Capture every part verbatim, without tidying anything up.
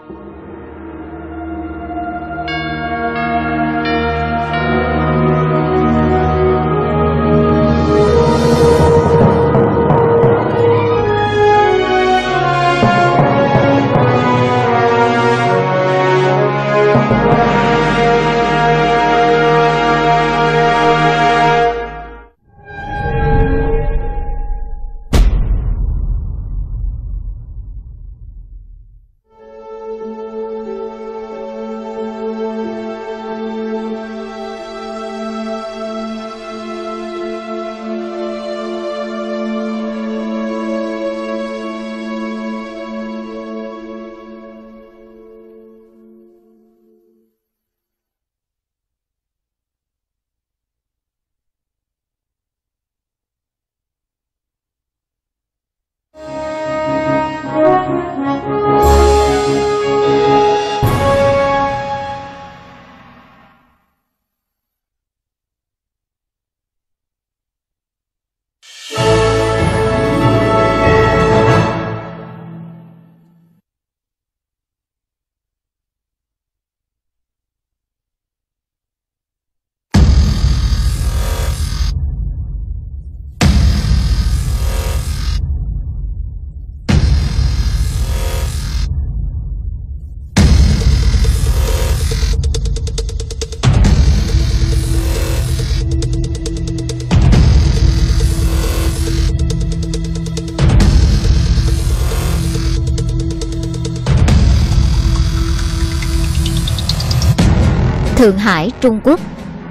Thượng Hải, Trung Quốc.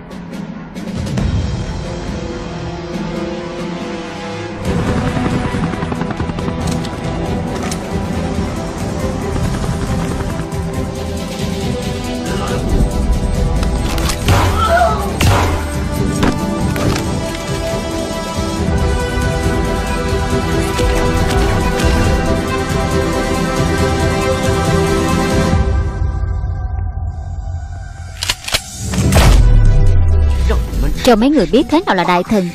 Cho mấy người biết thế nào là đại thần.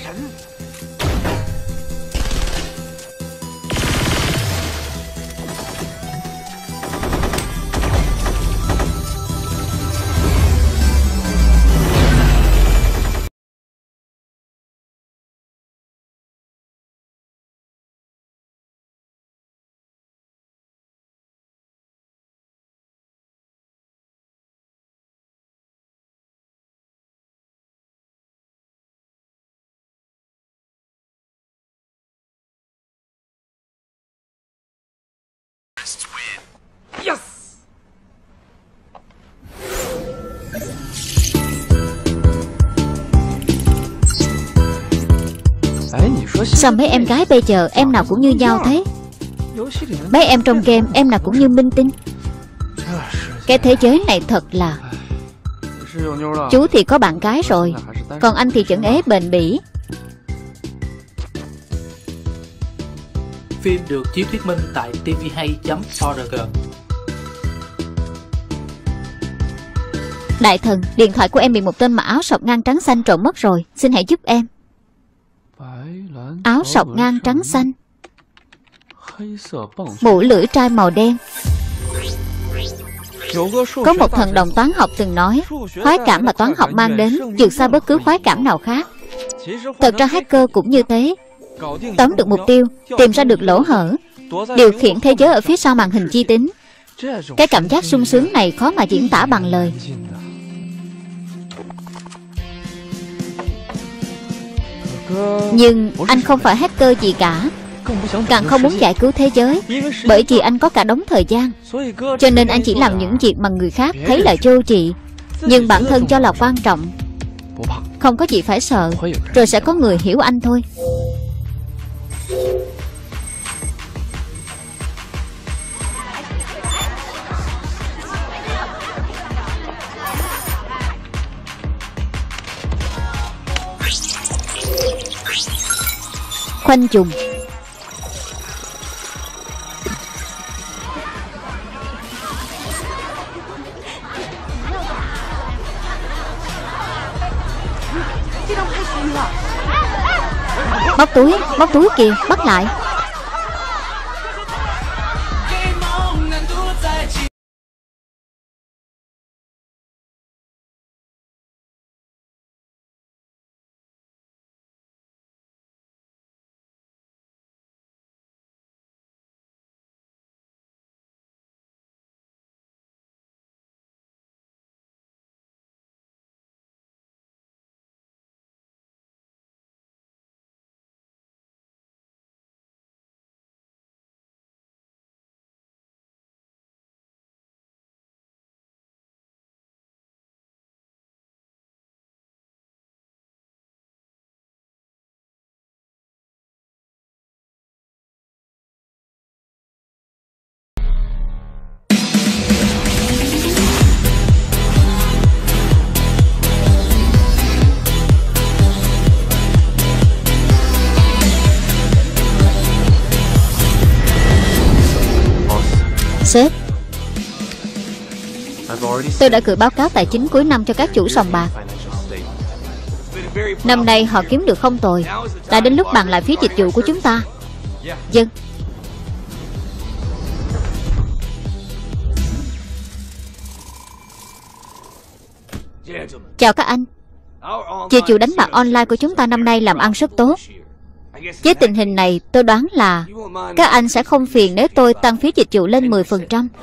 Yes! Sao mấy em gái bây giờ em nào cũng như nhau thế? Mấy em trong game em nào cũng như minh tinh. Cái thế giới này thật là... Chú thì có bạn gái rồi, còn anh thì chẩn ế bền bỉ. Phim được chiếu thuyết minh tại t v hai chấm org. Đại thần, điện thoại của em bị một tên mặc áo sọc ngang trắng xanh trộm mất rồi. Xin hãy giúp em. Áo sọc ngang trắng xanh, mũ lưỡi trai màu đen. Có một thần đồng toán học từng nói, khoái cảm mà toán học mang đến vượt xa bất cứ khoái cảm nào khác. Thật ra hacker cũng như thế. Tóm được mục tiêu, tìm ra được lỗ hở, điều khiển thế giới ở phía sau màn hình vi tính. Cái cảm giác sung sướng này khó mà diễn tả bằng lời. Nhưng anh không phải hacker gì cả, càng không muốn giải cứu thế giới, bởi vì anh có cả đống thời gian. Cho nên anh chỉ làm những việc mà người khác thấy là vô trị, nhưng bản thân cho là quan trọng. Không có gì phải sợ, rồi sẽ có người hiểu anh thôi. Khoanh trùng. Móc túi, móc túi kìa, bắt lại. Sếp, tôi đã gửi báo cáo tài chính cuối năm cho các chủ sòng bạc. Năm nay họ kiếm được không tồi. Đã đến lúc bàn lại phí dịch vụ của chúng ta. Dân. Chào các anh. Dịch vụ đánh bạc online của chúng ta năm nay làm ăn rất tốt. Với tình hình này, tôi đoán là các anh sẽ không phiền nếu tôi tăng phí dịch vụ lên mười phần trăm.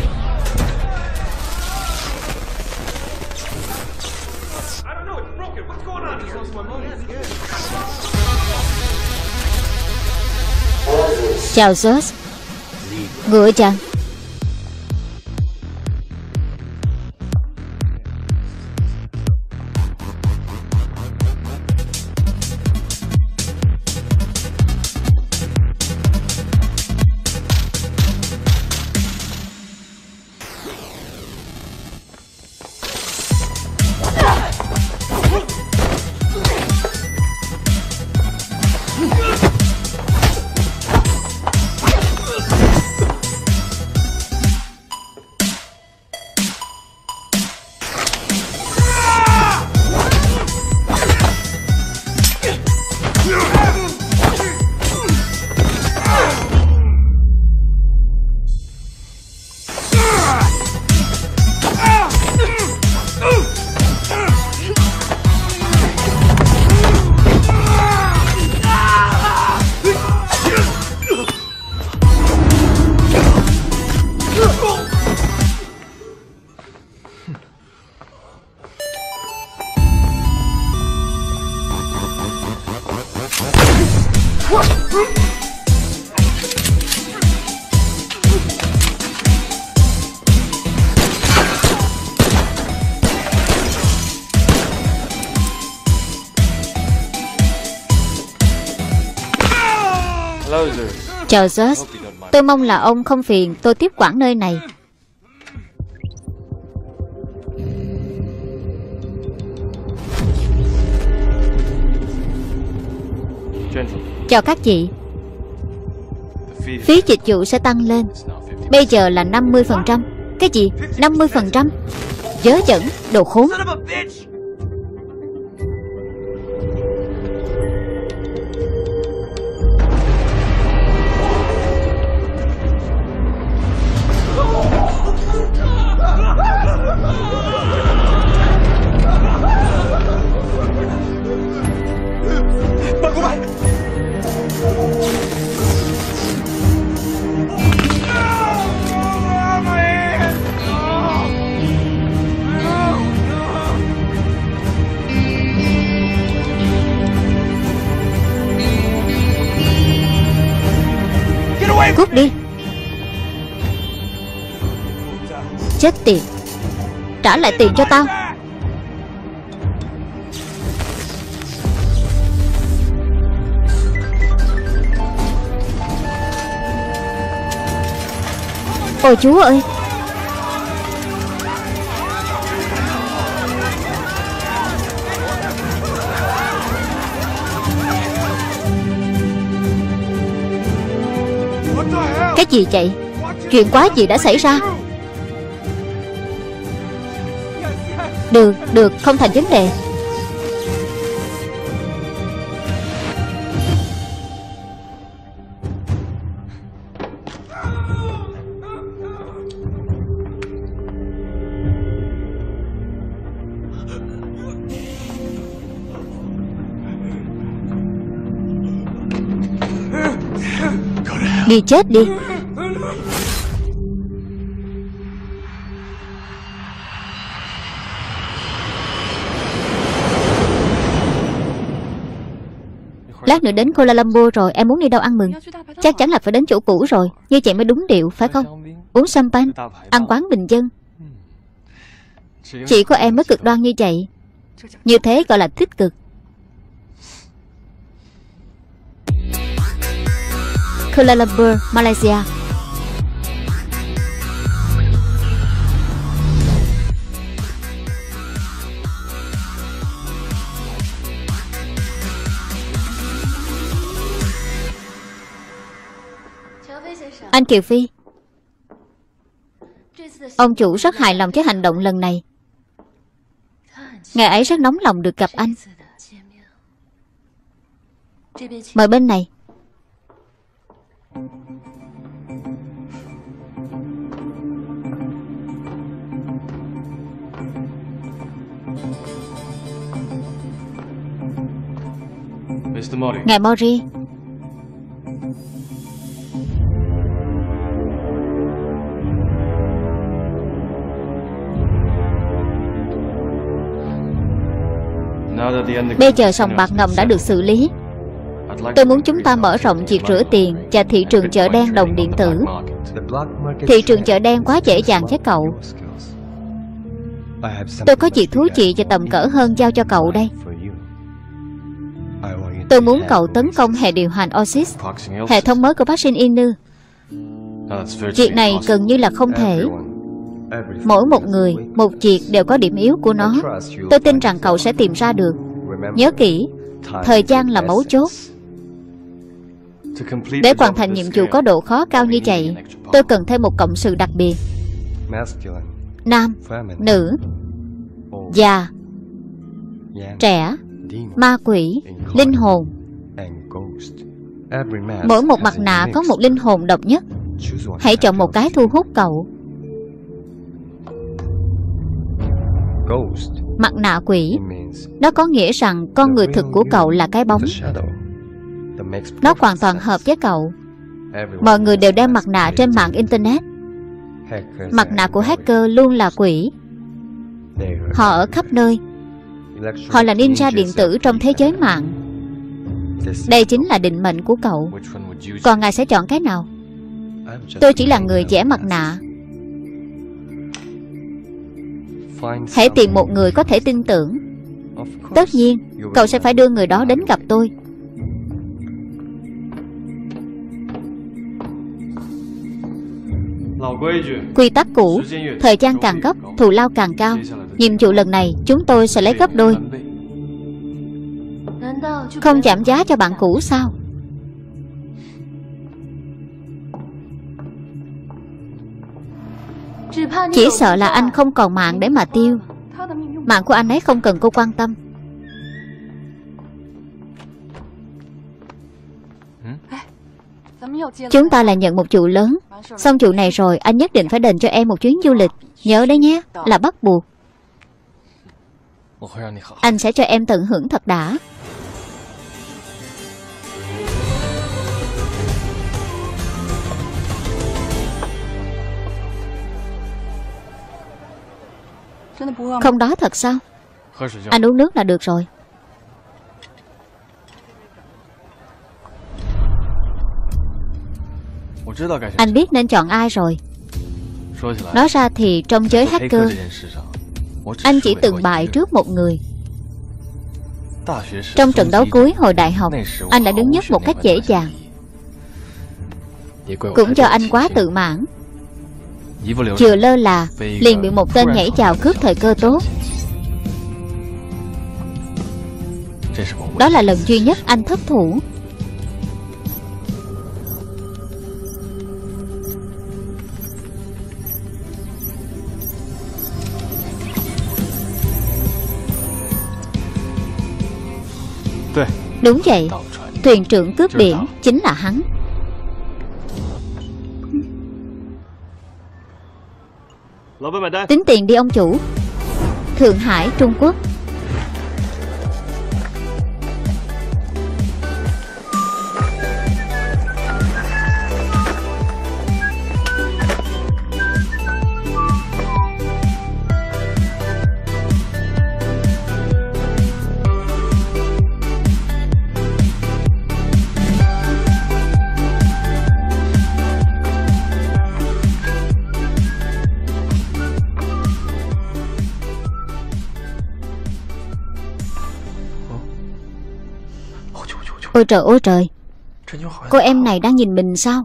Chào George. Ngựa chàng. Chào George. Tôi mong là ông không phiền tôi tiếp quản nơi này. Chào các chị. Phí dịch vụ sẽ tăng lên. Bây giờ là năm mươi phần trăm. Cái gì? năm mươi phần trăm? Dớ dẫn, đồ khốn. Cút đi. Chết tiệt. Trả lại tiền cho tao. Ôi chúa ơi. Cái gì vậy? Chuyện quá gì đã xảy ra? Được, được, không thành vấn đề. Đi chết đi. Lát nữa đến Kuala Lumpur rồi, em muốn đi đâu ăn mừng? Chắc chắn là phải đến chỗ cũ rồi. Như vậy mới đúng điệu, phải không? Uống champagne, ăn quán bình dân. Chỉ có em mới cực đoan như vậy. Như thế gọi là tích cực. Kuala Lumpur, Malaysia. Anh Kiều Phi. Ông chủ rất hài lòng với hành động lần này. Ngài ấy rất nóng lòng được gặp anh. Mời bên này. Ngài Mori. Bây giờ sòng bạc ngầm đã được xử lý. Tôi muốn chúng ta mở rộng việc rửa tiền và thị trường chợ đen đồng điện tử. Thị trường chợ đen quá dễ dàng với cậu. Tôi có việc thú vị và tầm cỡ hơn giao cho cậu đây. Tôi muốn cậu tấn công hệ điều hành Oasis, hệ thống mới của Park Shin Inu. Việc này gần như là không thể. Mỗi một người, một việc đều có điểm yếu của nó. Tôi tin rằng cậu sẽ tìm ra được. Nhớ kỹ, thời gian là mấu chốt. Để hoàn thành nhiệm vụ có độ khó cao như vậy, tôi cần thêm một cộng sự đặc biệt. Nam, nữ, già, trẻ, ma quỷ, linh hồn. Mỗi một mặt nạ có một linh hồn độc nhất. Hãy chọn một cái thu hút cậu. Mặt nạ quỷ, nó có nghĩa rằng con người thực của cậu là cái bóng. Nó hoàn toàn hợp với cậu. Mọi người đều đeo mặt nạ trên mạng Internet. Mặt nạ của hacker luôn là quỷ. Họ ở khắp nơi. Họ là ninja điện tử trong thế giới mạng. Đây chính là định mệnh của cậu. Còn ngài sẽ chọn cái nào? Tôi chỉ là người vẽ mặt nạ. Hãy tìm một người có thể tin tưởng. Tất nhiên, cậu sẽ phải đưa người đó đến gặp tôi. Quy tắc cũ, thời gian càng gấp, thù lao càng cao. Nhiệm vụ lần này chúng tôi sẽ lấy gấp đôi. Không giảm giá cho bạn cũ sao? Chỉ sợ là anh không còn mạng để mà tiêu. Mạng của anh ấy không cần cô quan tâm. Chúng ta là nhận một vụ lớn. Xong vụ này rồi anh nhất định phải đền cho em một chuyến du lịch. Nhớ đấy nhé, là bắt buộc. Anh sẽ cho em tận hưởng thật đã. Không đó thật sao? Anh uống nước là được rồi. Anh biết nên chọn ai rồi. Nói ra thì trong giới hacker, anh chỉ từng bại trước một người. Trong trận đấu cuối hồi đại học, anh đã đứng nhất một cách dễ dàng. Cũng do anh quá tự mãn, vừa lơ là liền bị một tên nhảy vào cướp thời cơ tốt. Đó là lần duy nhất anh thất thủ. Đúng vậy, thuyền trưởng cướp biển chính là hắn. Tính tiền đi ông chủ. Thượng Hải, Trung Quốc. Ôi trời ôi trời, cô em này đang nhìn mình sao?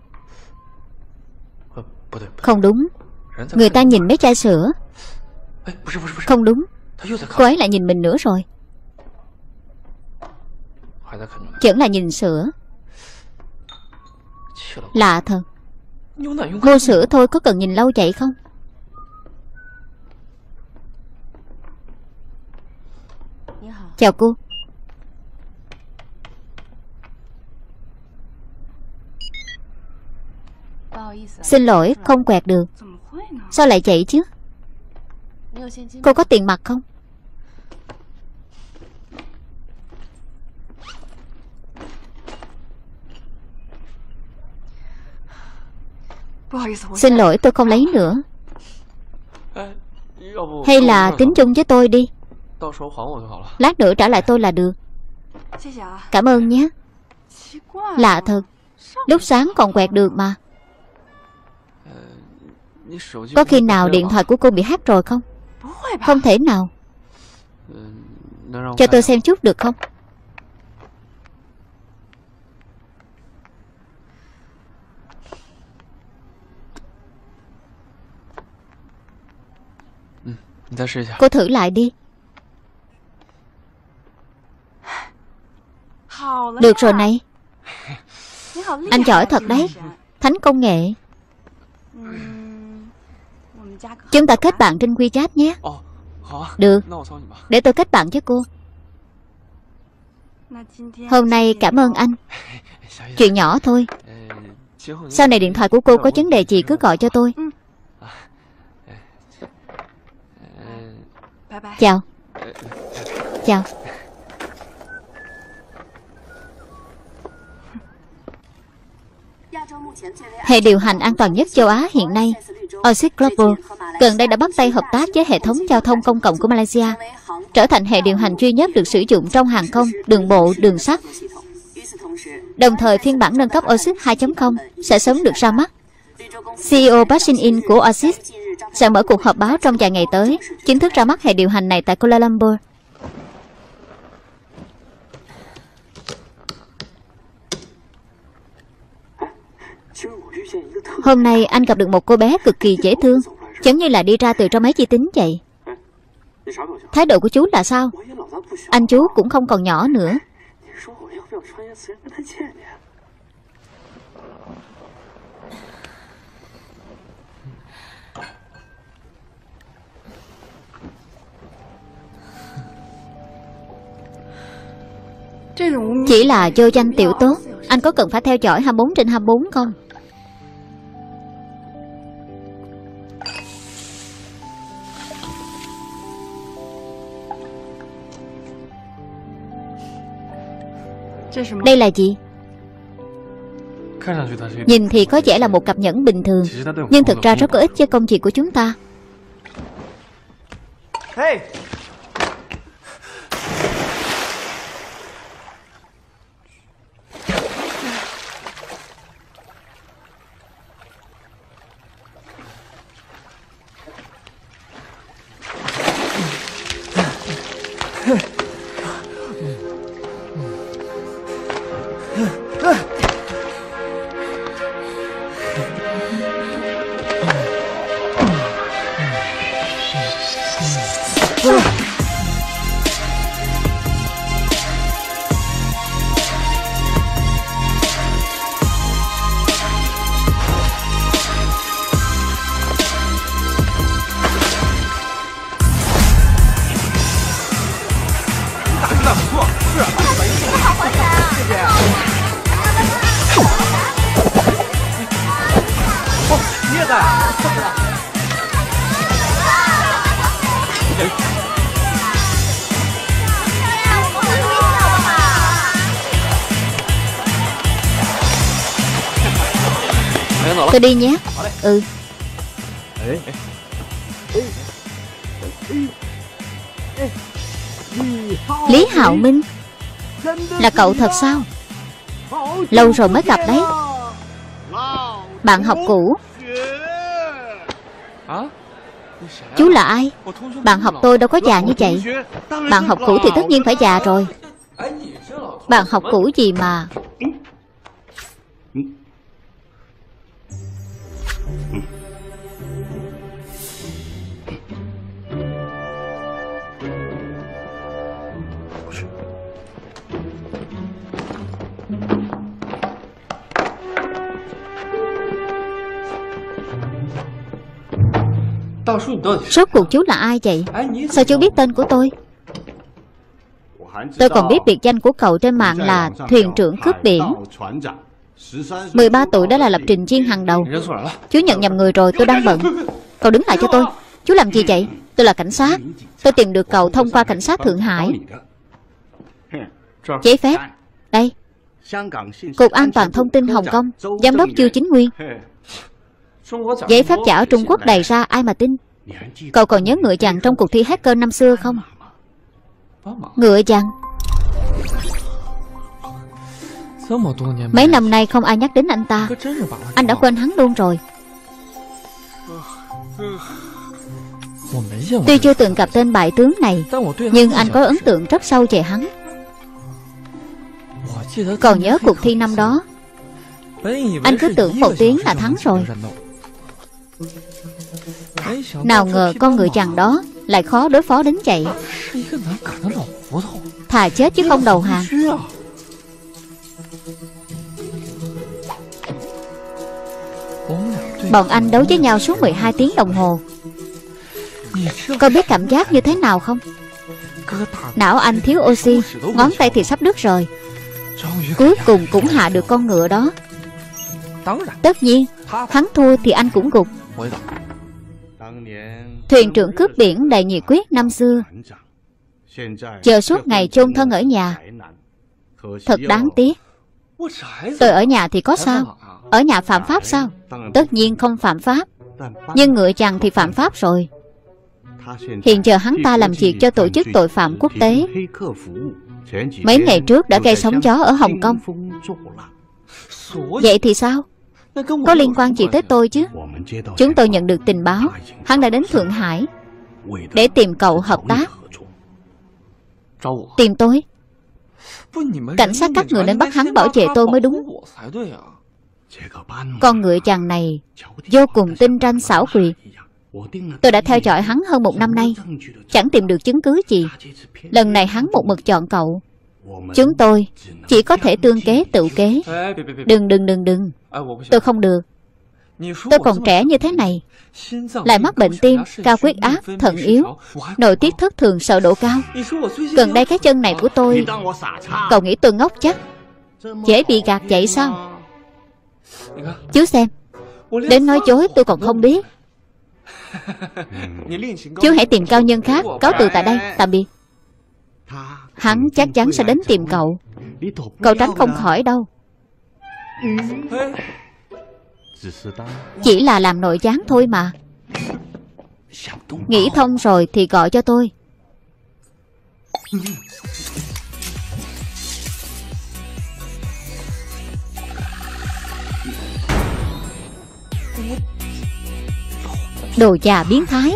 Không đúng, người ta nhìn mấy chai sữa. Không đúng, cô ấy lại nhìn mình nữa rồi. Vẫn là nhìn sữa. Lạ thật. Mua sữa thôi có cần nhìn lâu vậy không? Chào cô. Xin lỗi, không quẹt được. Sao lại chạy chứ? Cô có tiền mặt không? Xin lỗi, tôi không lấy nữa. Hay là tính chung với tôi đi. Lát nữa trả lại tôi là được. Cảm ơn nhé. Lạ thật, lúc sáng còn quẹt được mà. Có khi nào điện thoại của cô bị hack rồi không? Không thể nào. Cho tôi xem chút được không? Cô thử lại đi. Được rồi này. Anh giỏi thật đấy. Thánh công nghệ. Chúng ta kết bạn trên WeChat nhé. Được. Để tôi kết bạn với cô. Hôm nay cảm ơn anh. Chuyện nhỏ thôi. Sau này điện thoại của cô có vấn đề gì cứ gọi cho tôi. Chào. Chào. Hệ điều hành an toàn nhất châu Á hiện nay, Oasis Global, gần đây đã bắt tay hợp tác với hệ thống giao thông công cộng của Malaysia, trở thành hệ điều hành duy nhất được sử dụng trong hàng không, đường bộ, đường sắt. Đồng thời, phiên bản nâng cấp Oasis hai chấm không sẽ sớm được ra mắt. xê e ô Park Shin-in của Oasis sẽ mở cuộc họp báo trong vài ngày tới, chính thức ra mắt hệ điều hành này tại Kuala Lumpur. Hôm nay anh gặp được một cô bé cực kỳ dễ thương, giống như là đi ra từ trong máy vi tính vậy. Thái độ của chú là sao? Anh chú cũng không còn nhỏ nữa. Chỉ là vô danh tiểu tốt. Anh có cần phải theo dõi hai mươi bốn trên hai mươi bốn không? Đây là gì? Nhìn thì có vẻ là một cặp nhẫn bình thường, nhưng thực ra rất có ích cho công việc của chúng ta. Hey. Tôi đi nhé. Ừ. Lý Hạo Minh. Là cậu thật sao? Lâu rồi mới gặp đấy. Bạn học cũ. Chú là ai? Bạn học tôi đâu có già như vậy. Bạn học cũ thì tất nhiên phải già rồi. Bạn học cũ gì mà. Rốt cuộc chú là ai vậy? Sao chú biết tên của tôi? Tôi còn biết biệt danh của cậu trên mạng là thuyền trưởng cướp biển. mười ba tuổi đã là lập trình viên hàng đầu. Chú nhận nhầm người rồi, tôi đang bận. Cậu đứng lại cho tôi. Chú làm gì vậy? Tôi là cảnh sát. Tôi tìm được cậu thông qua cảnh sát Thượng Hải. Giấy phép. Đây. Cục An toàn Thông tin Hồng Kông, Giám đốc Chu Chính Nguyên. Giấy phép giả ở Trung Quốc đầy ra, ai mà tin. Cậu còn nhớ ngựa chằn trong cuộc thi hacker năm xưa không? Ngựa chằn. Mấy năm nay không ai nhắc đến anh ta. Anh đã quên hắn luôn rồi. Tuy chưa từng gặp tên bại tướng này, nhưng anh có ấn tượng rất sâu về hắn. Còn nhớ cuộc thi năm đó, anh cứ tưởng một tiếng là thắng rồi. Nào ngờ con ngựa chằn đó lại khó đối phó đến vậy. Thà chết chứ không đầu hàng. Bọn anh đấu với nhau suốt mười hai tiếng đồng hồ. Có biết cảm giác như thế nào không? Não anh thiếu oxy, ngón tay thì sắp đứt rồi. Cuối cùng cũng hạ được con ngựa đó. Tất nhiên, hắn thua thì anh cũng gục. Thuyền trưởng cướp biển đầy nhiệt quyết năm xưa, giờ suốt ngày chôn thân ở nhà. Thật đáng tiếc. Tôi ở nhà thì có sao? Ở nhà phạm pháp sao? Tất nhiên không phạm pháp. Nhưng ngựa chằn thì phạm pháp rồi. Hiện giờ hắn ta làm việc cho tổ chức tội phạm quốc tế. Mấy ngày trước đã gây sóng gió ở Hồng Kông. Vậy thì sao? Có liên quan gì tới tôi chứ? Chúng tôi nhận được tình báo hắn đã đến Thượng Hải để tìm cậu hợp tác. Tìm tôi? Cảnh sát các người nên bắt hắn bảo vệ tôi mới đúng. Con ngựa chằn này vô cùng tinh ranh xảo quyệt. Tôi đã theo dõi hắn hơn một năm nay, chẳng tìm được chứng cứ gì. Lần này hắn một mực chọn cậu. Chúng tôi chỉ có thể tương kế tự kế. Đừng đừng đừng đừng. Tôi không được. Tôi còn trẻ như thế này, lại mắc bệnh tim, cao huyết áp, thận yếu, nội tiết thất thường, sợ độ cao. Gần đây cái chân này của tôi, cậu nghĩ tôi ngốc chắc? Dễ bị gạt vậy sao? Chú xem, đến nói dối tôi còn không biết. Chú hãy tìm cao nhân khác. Cáo từ tại đây, tạm biệt. Hắn chắc chắn sẽ đến tìm cậu. Cậu tránh không khỏi đâu. Chỉ là làm nội gián thôi mà. Nghĩ thông rồi thì gọi cho tôi. Đồ già biến thái.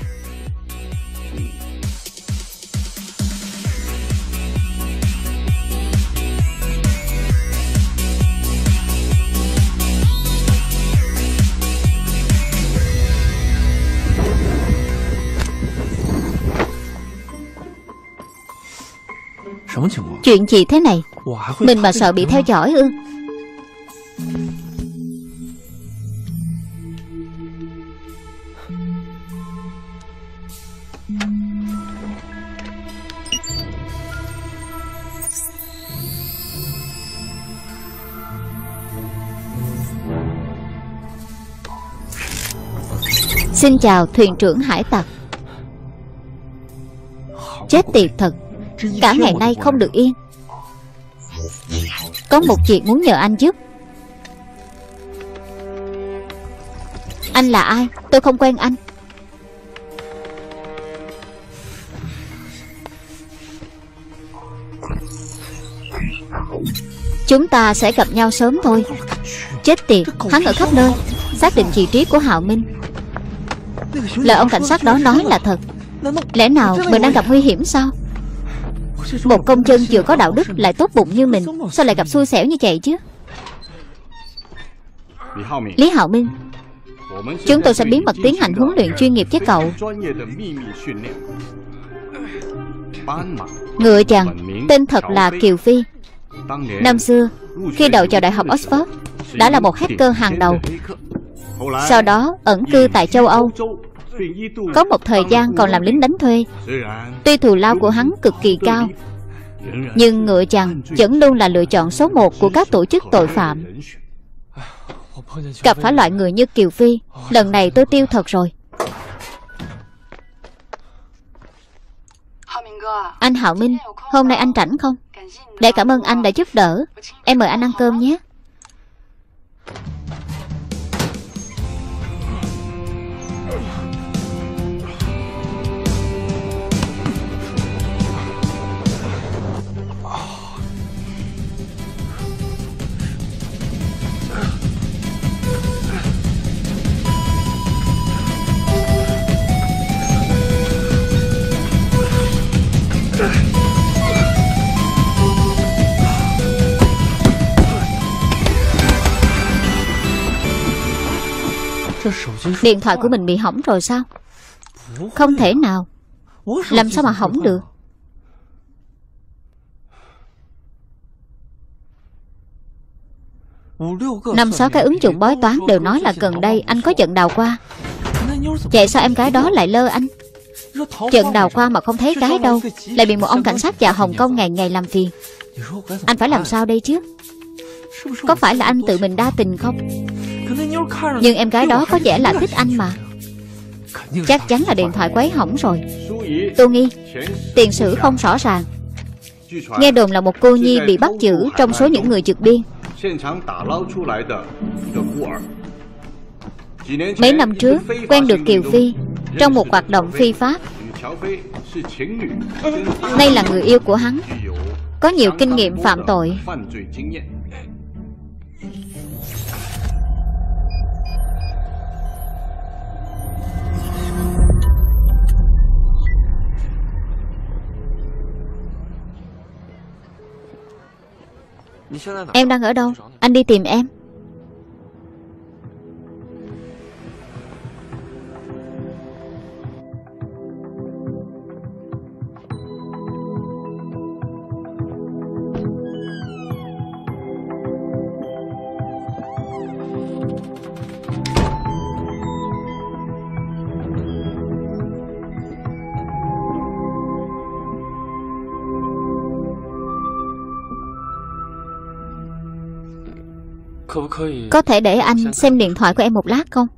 Chuyện gì thế này? Mình mà sợ bị theo dõi ư? Xin chào thuyền trưởng hải tặc. Chết tiệt thật, cả ngày nay không được yên. Có một việc muốn nhờ anh giúp. Anh là ai? Tôi không quen anh. Chúng ta sẽ gặp nhau sớm thôi. Chết tiệt, hắn ở khắp nơi, xác định vị trí của Hạo Minh. Lời ông cảnh sát đó nói là thật. Lẽ nào mình đang gặp nguy hiểm sao? Một công dân vừa có đạo đức lại tốt bụng như mình, sao lại gặp xui xẻo như vậy chứ? Lý Hạo Minh, chúng tôi sẽ bí mật tiến hành huấn luyện chuyên nghiệp với cậu. Ngựa chằn, tên thật là Kiều Phi. Năm xưa, khi đậu vào Đại học Oxford, đã là một hacker hàng đầu. Sau đó ẩn cư tại châu Âu. Có một thời gian còn làm lính đánh thuê. Tuy thù lao của hắn cực kỳ cao, Nhưng ngựa chằn vẫn luôn là lựa chọn số một của các tổ chức tội phạm. Gặp phải loại người như Kiều Phi, lần này tôi tiêu thật rồi. Anh Hạo Minh, hôm nay anh rảnh không? Để cảm ơn anh đã giúp đỡ, em mời anh ăn cơm nhé. Điện thoại của mình bị hỏng rồi sao? Không thể nào. Làm sao mà hỏng được? Năm sáu cái ứng dụng bói toán đều nói là gần đây anh có trận đào qua. Vậy sao em gái đó lại lơ anh? Trận đào qua mà không thấy cái đâu, lại bị một ông cảnh sát già Hồng Kông ngày ngày làm phiền. Anh phải làm sao đây chứ? Có phải là anh tự mình đa tình không? Nhưng em gái đó có vẻ là thích anh mà. Chắc chắn là điện thoại quấy hỏng rồi. Tô Nghi, tiền sử không rõ ràng. Nghe đồn là một cô nhi bị bắt giữ trong số những người vượt biên. Mấy năm trước quen được Kiều Phi trong một hoạt động phi pháp. Đây là người yêu của hắn, có nhiều kinh nghiệm phạm tội. Em đang ở đâu? Anh đi tìm em. Có thể để anh xem điện thoại của em một lát không?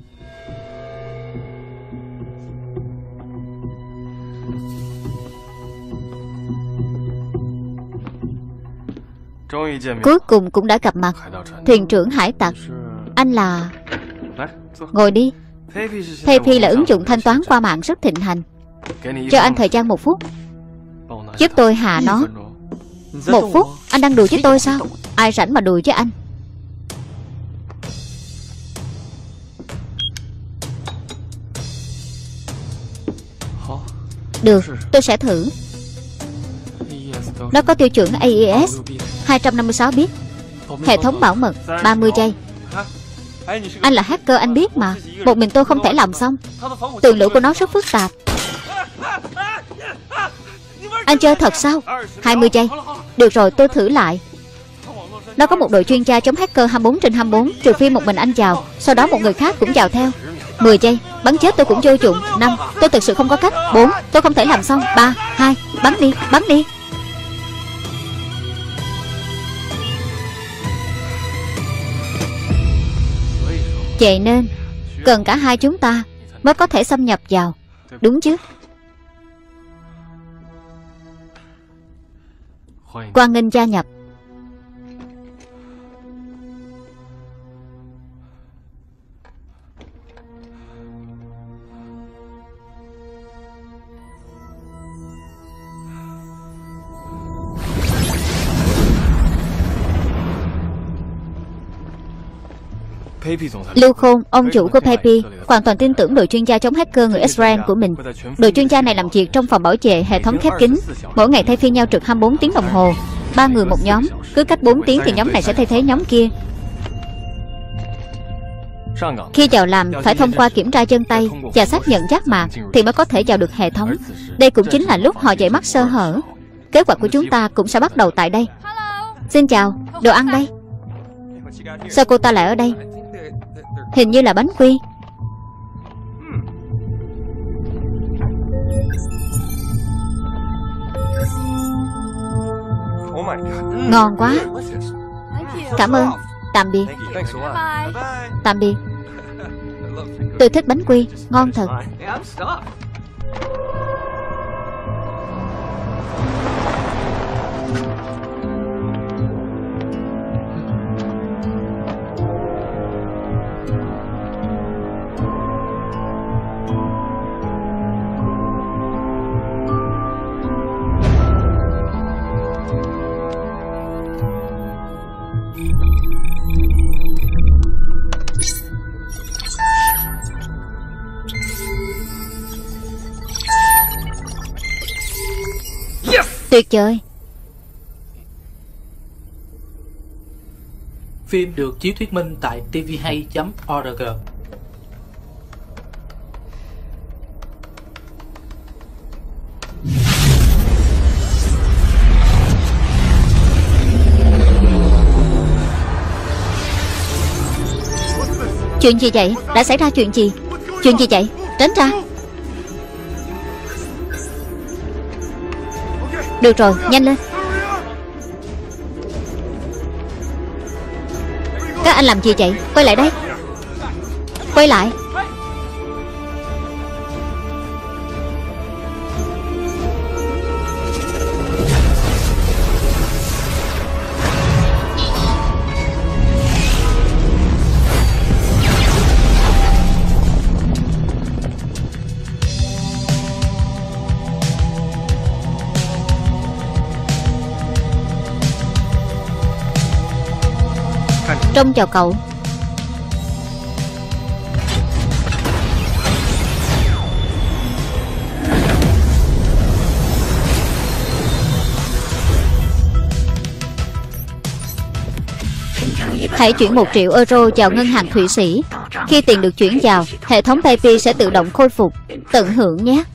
Cuối cùng cũng đã gặp mặt. Thuyền trưởng hải tặc. Anh là... Ngồi đi. PayPay là ứng dụng thanh toán qua mạng rất thịnh hành. Cho anh thời gian một phút, giúp tôi hạ nó. Một phút? Anh đang đùa với tôi sao? Ai rảnh mà đùa với anh? Được, tôi sẽ thử. Nó có tiêu chuẩn a e ét hai trăm năm mươi sáu bit. Hệ thống bảo mật ba mươi giây. Anh là hacker anh biết mà. Một mình tôi không thể làm xong. Tường lửa của nó rất phức tạp. Anh chơi thật sao? hai mươi giây. Được rồi, tôi thử lại. Nó có một đội chuyên gia chống hacker hai mươi bốn trên hai mươi bốn. Trừ phi một mình anh vào, sau đó một người khác cũng vào theo. Mười giây. Bắn chết tôi cũng vô dụng. Năm. Tôi thực sự không có cách. Bốn. Tôi không thể làm xong. Ba. Hai. Bắn đi. Bắn đi. Vậy nên cần cả hai chúng ta mới có thể xâm nhập vào. Đúng chứ? Hoan nghênh gia nhập. Lưu Khôn, ông chủ của PayPay, hoàn toàn tin tưởng đội chuyên gia chống hacker người Israel của mình. Đội chuyên gia này làm việc trong phòng bảo vệ hệ thống khép kín, mỗi ngày thay phiên nhau trực hai mươi bốn tiếng đồng hồ, ba người một nhóm. Cứ cách bốn tiếng thì nhóm này sẽ thay thế nhóm kia. Khi vào làm phải thông qua kiểm tra chân tay và xác nhận giác mạc thì mới có thể vào được hệ thống. Đây cũng chính là lúc họ dậy mắt sơ hở. Kế hoạch của chúng ta cũng sẽ bắt đầu tại đây. Xin chào, đồ ăn đây. Sao cô ta lại ở đây? Hình như là bánh quy. Ngon quá. Cảm ơn. Tạm biệt. Tạm biệt. Tôi thích bánh quy, ngon thật. Tuyệt vời. Phim được chiếu thuyết minh tại t v hai chấm org. Chuyện gì vậy? Đã xảy ra chuyện gì? Chuyện gì vậy? Tránh ra. Được rồi, nhanh lên. Các anh làm gì vậy? Quay lại đây. Quay lại. Trông chào cậu. Hãy chuyển một triệu euro vào ngân hàng Thụy Sĩ. Khi tiền được chuyển vào, hệ thống PayPay sẽ tự động khôi phục. Tận hưởng nhé.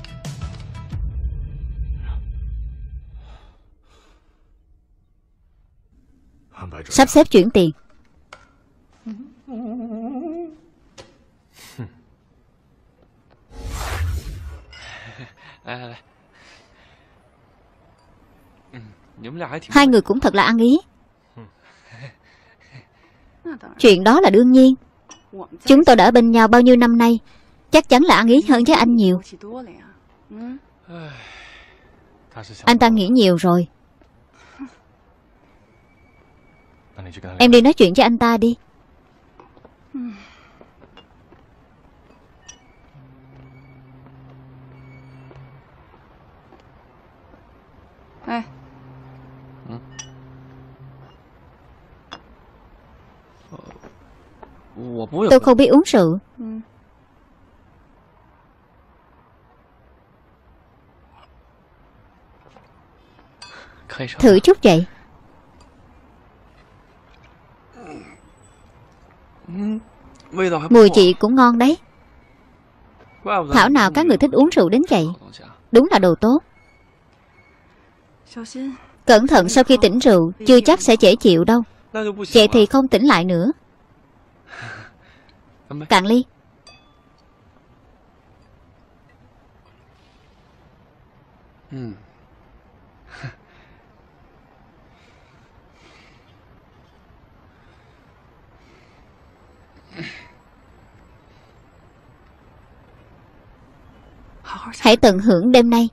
Sắp xếp chuyển tiền. Hai người cũng thật là ăn ý. Chuyện đó là đương nhiên. Chúng tôi đã ở bên nhau bao nhiêu năm nay, chắc chắn là ăn ý hơn với anh nhiều. Anh ta nghĩ nhiều rồi. Em đi nói chuyện với anh ta đi. Tôi không biết uống rượu. Thử chút vậy. Mùi chị cũng ngon đấy. Thảo nào các người thích uống rượu đến vậy. Đúng là đồ tốt. Cẩn thận, sau khi tỉnh rượu chưa chắc sẽ dễ chịu đâu. Vậy thì không tỉnh lại nữa. Cạn ly. Hãy tận hưởng đêm nay.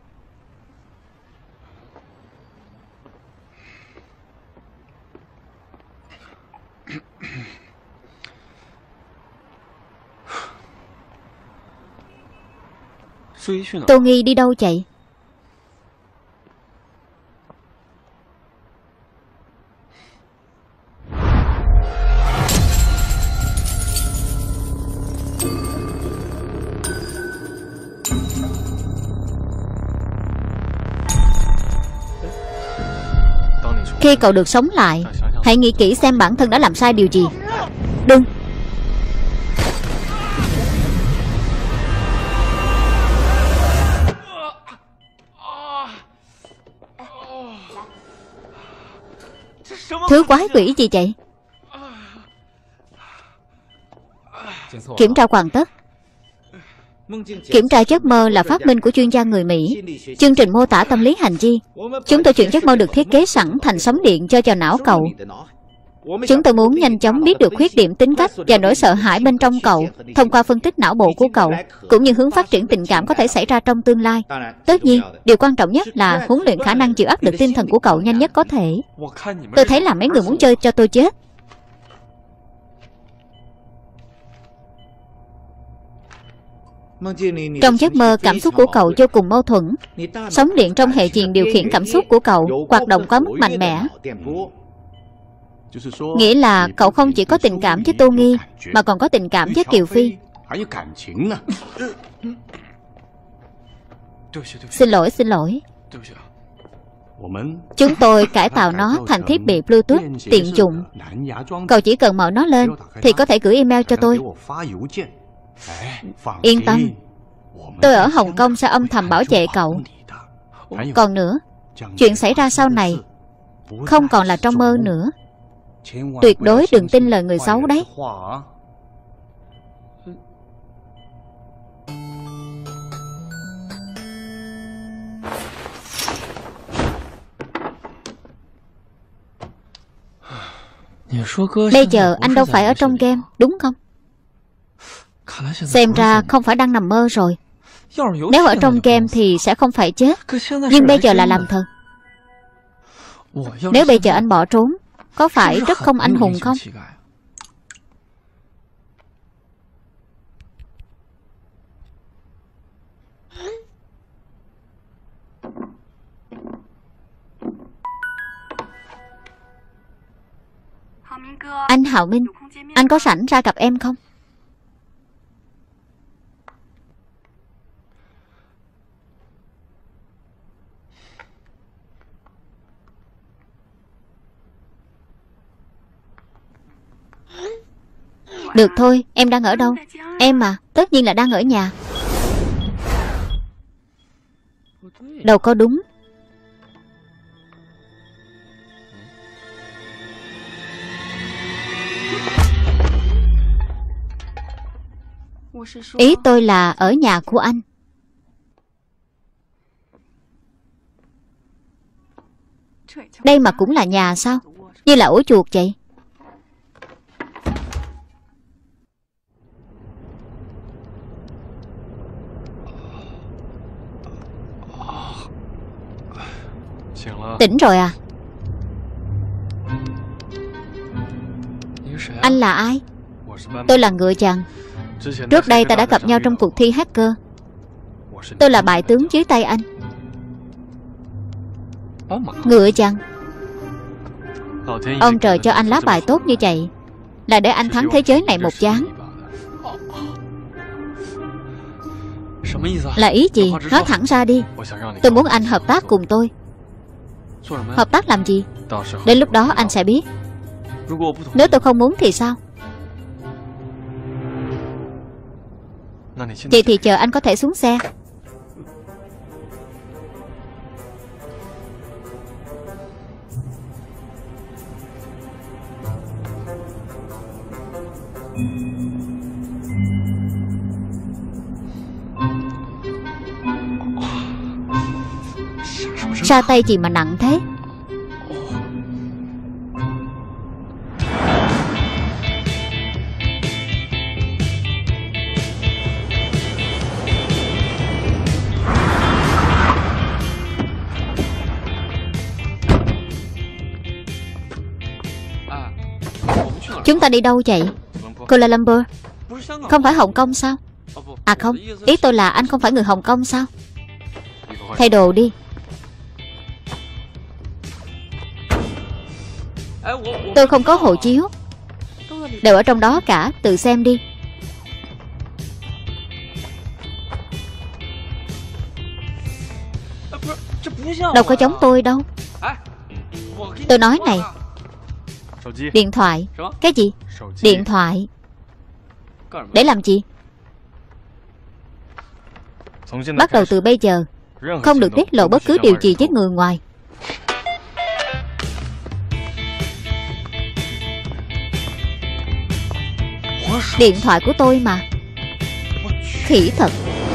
Tô Nghi đi đâu vậy? Khi cậu được sống lại, hãy nghĩ kỹ xem bản thân đã làm sai điều gì. Đừng. Thứ quái quỷ gì vậy? Kiểm tra hoàn tất. Kiểm tra giấc mơ là phát minh của chuyên gia người Mỹ. Chương trình mô tả tâm lý hành vi. Chúng tôi chuyển giấc mơ được thiết kế sẵn thành sóng điện cho vào não cậu. Chúng tôi muốn nhanh chóng biết được khuyết điểm tính cách và nỗi sợ hãi bên trong cậu thông qua phân tích não bộ của cậu, cũng như hướng phát triển tình cảm có thể xảy ra trong tương lai. Tất nhiên, điều quan trọng nhất là huấn luyện khả năng chịu áp lực tinh thần của cậu nhanh nhất có thể. Tôi thấy là mấy người muốn chơi cho tôi chết. Trong giấc mơ, cảm xúc của cậu vô cùng mâu thuẫn. Sóng điện trong hệ truyền điều khiển cảm xúc của cậu hoạt động quá mức mạnh mẽ. Nghĩa là cậu không chỉ có tình cảm với Tô Nghi, mà còn có tình cảm với Kiều Phi. Xin lỗi, xin lỗi. Chúng tôi cải tạo nó thành thiết bị Bluetooth tiện dụng. Cậu chỉ cần mở nó lên thì có thể gửi email cho tôi. Yên tâm, tôi ở Hồng Kông sẽ âm thầm bảo vệ cậu. Còn nữa, chuyện xảy ra sau này không còn là trong mơ nữa. Tuyệt đối đừng tin lời người xấu đấy. Bây giờ anh đâu phải ở trong game, đúng không? Xem ra không phải đang nằm mơ rồi. Nếu ở trong game thì sẽ không phải chết, nhưng bây giờ là làm thật. Nếu bây giờ anh bỏ trốn, có phải rất không anh hùng không? Anh Hạo Minh, anh có rảnh ra gặp em không? Được thôi, em đang ở đâu? Em à, tất nhiên là đang ở nhà. Đâu có đúng. Ý tôi là ở nhà của anh. Đây mà cũng là nhà sao? Như là ổ chuột vậy. Tỉnh rồi à? Anh là ai? Tôi là Ngựa Chằn. Trước đây ta đã gặp nhau trong cuộc thi hacker. Tôi là bại tướng dưới tay anh. Ngựa Chằn. Ông trời cho anh lá bài tốt như vậy là để anh thắng thế giới này một ván. Là ý gì? Nói thẳng ra đi. Tôi muốn anh hợp tác cùng tôi. Hợp tác làm gì? Đến lúc đó anh sẽ biết. Nếu tôi không muốn thì sao? Vậy thì chờ anh có thể xuống xe. Ra tay gì mà nặng thế? Chúng ta đi đâu vậy? Kuala Lumpur. Không phải Hồng Kông sao? À không, ý tôi là anh không phải người Hồng Kông sao? Thay đồ đi. Tôi không có hộ chiếu. Đều ở trong đó cả, tự xem đi. Đâu có giống tôi đâu. Tôi nói này. Điện thoại. Cái gì? Điện thoại. Để làm gì? Bắt đầu từ bây giờ không được tiết lộ bất cứ điều gì với người ngoài. Điện thoại của tôi mà. Khỉ thật.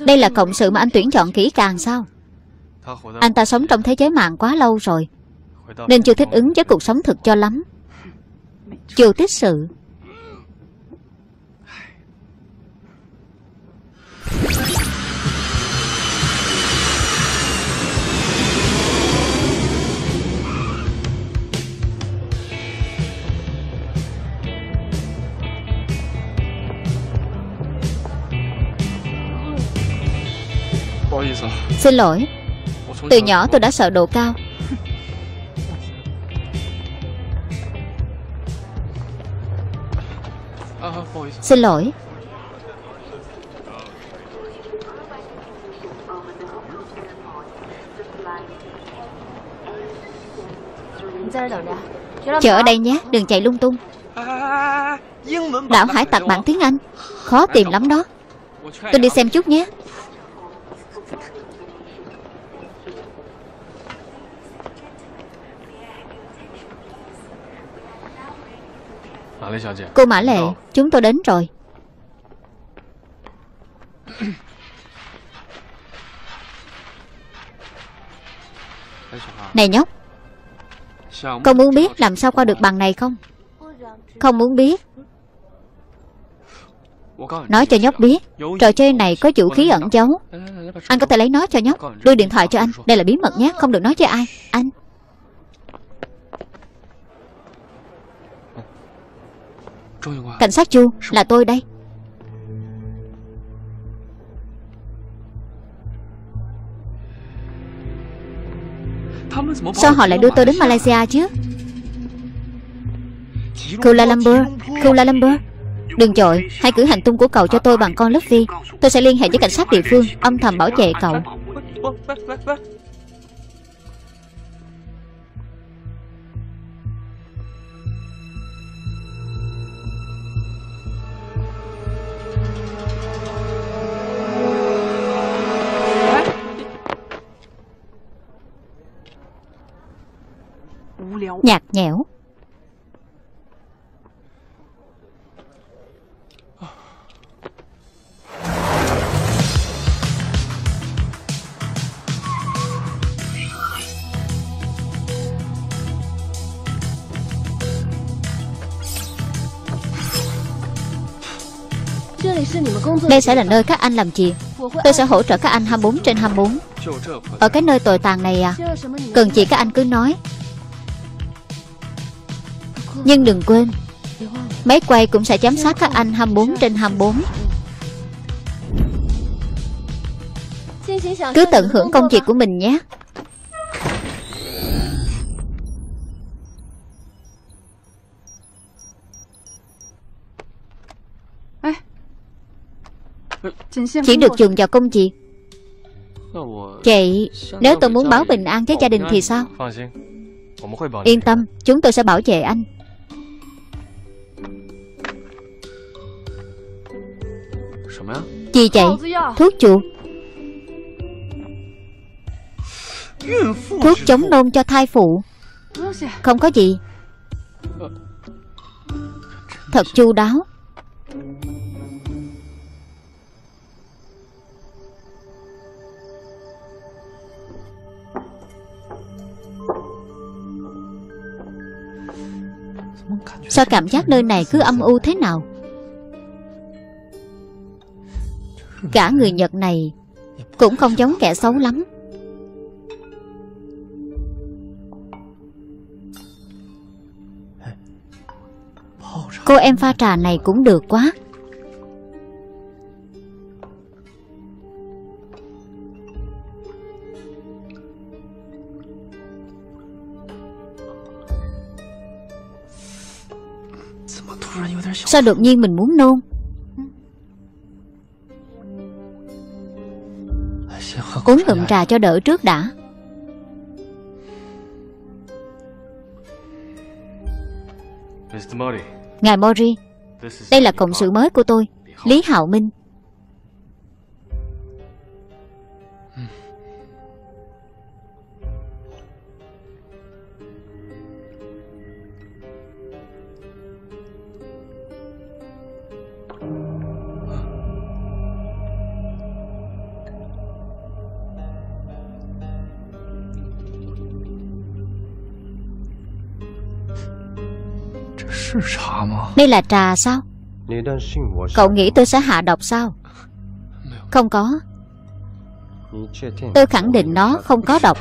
Đây là cộng sự mà anh tuyển chọn kỹ càng sao? Anh ta sống trong thế giới mạng quá lâu rồi, nên chưa thích ứng với cuộc sống thực cho lắm. Chưa tích sự. Xin lỗi, từ nhỏ tôi đã sợ độ cao. Xin lỗi. Chờ ở đây nhé, đừng chạy lung tung. Đảo hải tặc bản tiếng Anh khó tìm lắm đó. Tôi đi xem chút nhé. Cô Mã Lệ, chúng tôi đến rồi. Này nhóc, con muốn biết làm sao qua được bằng này không? Không muốn biết. Nói cho nhóc biết, trò chơi này có vũ khí ẩn giấu. Anh có thể lấy nó cho nhóc. Đưa điện thoại cho anh. Đây là bí mật nhé, không được nói cho ai. Anh. Cảnh sát Chu, là tôi đây. Sao họ lại đưa tôi đến Malaysia chứ? Kuala Lumpur, Kuala Lumpur. Đừng chội, hãy cử hành tung của cậu cho tôi bằng con Luffy. Tôi sẽ liên hệ với cảnh sát địa phương, âm thầm bảo vệ cậu. Nhạt nhẽo. Đây sẽ là nơi các anh làm chuyện. Tôi sẽ hỗ trợ các anh hai mươi bốn trên hai mươi bốn. Ở cái nơi tồi tàn này à? Cần gì các anh cứ nói. Nhưng đừng quên, máy quay cũng sẽ giám sát các anh hai mươi bốn trên hai mươi bốn. Cứ tận hưởng công việc của mình nhé. Chỉ được dùng vào công việc. Vậy nếu tôi muốn báo bình an với gia đình thì sao? Yên tâm, chúng tôi sẽ bảo vệ anh. Gì vậy? Thuốc chuột. Thuốc chống nôn cho thai phụ. Không có gì. Thật chu đáo. Sao cảm giác nơi này cứ âm u thế nào? Cả người Nhật này cũng không giống kẻ xấu lắm. Cô em pha trà này cũng được quá. Sao đột nhiên mình muốn nôn? Uống ngụm trà cho đỡ trước đã. Ngài Mori, đây là cộng sự mới của tôi, Lý Hạo Minh. Đây là trà sao? Cậu nghĩ tôi sẽ hạ độc sao? Không có. Tôi khẳng định nó không có độc.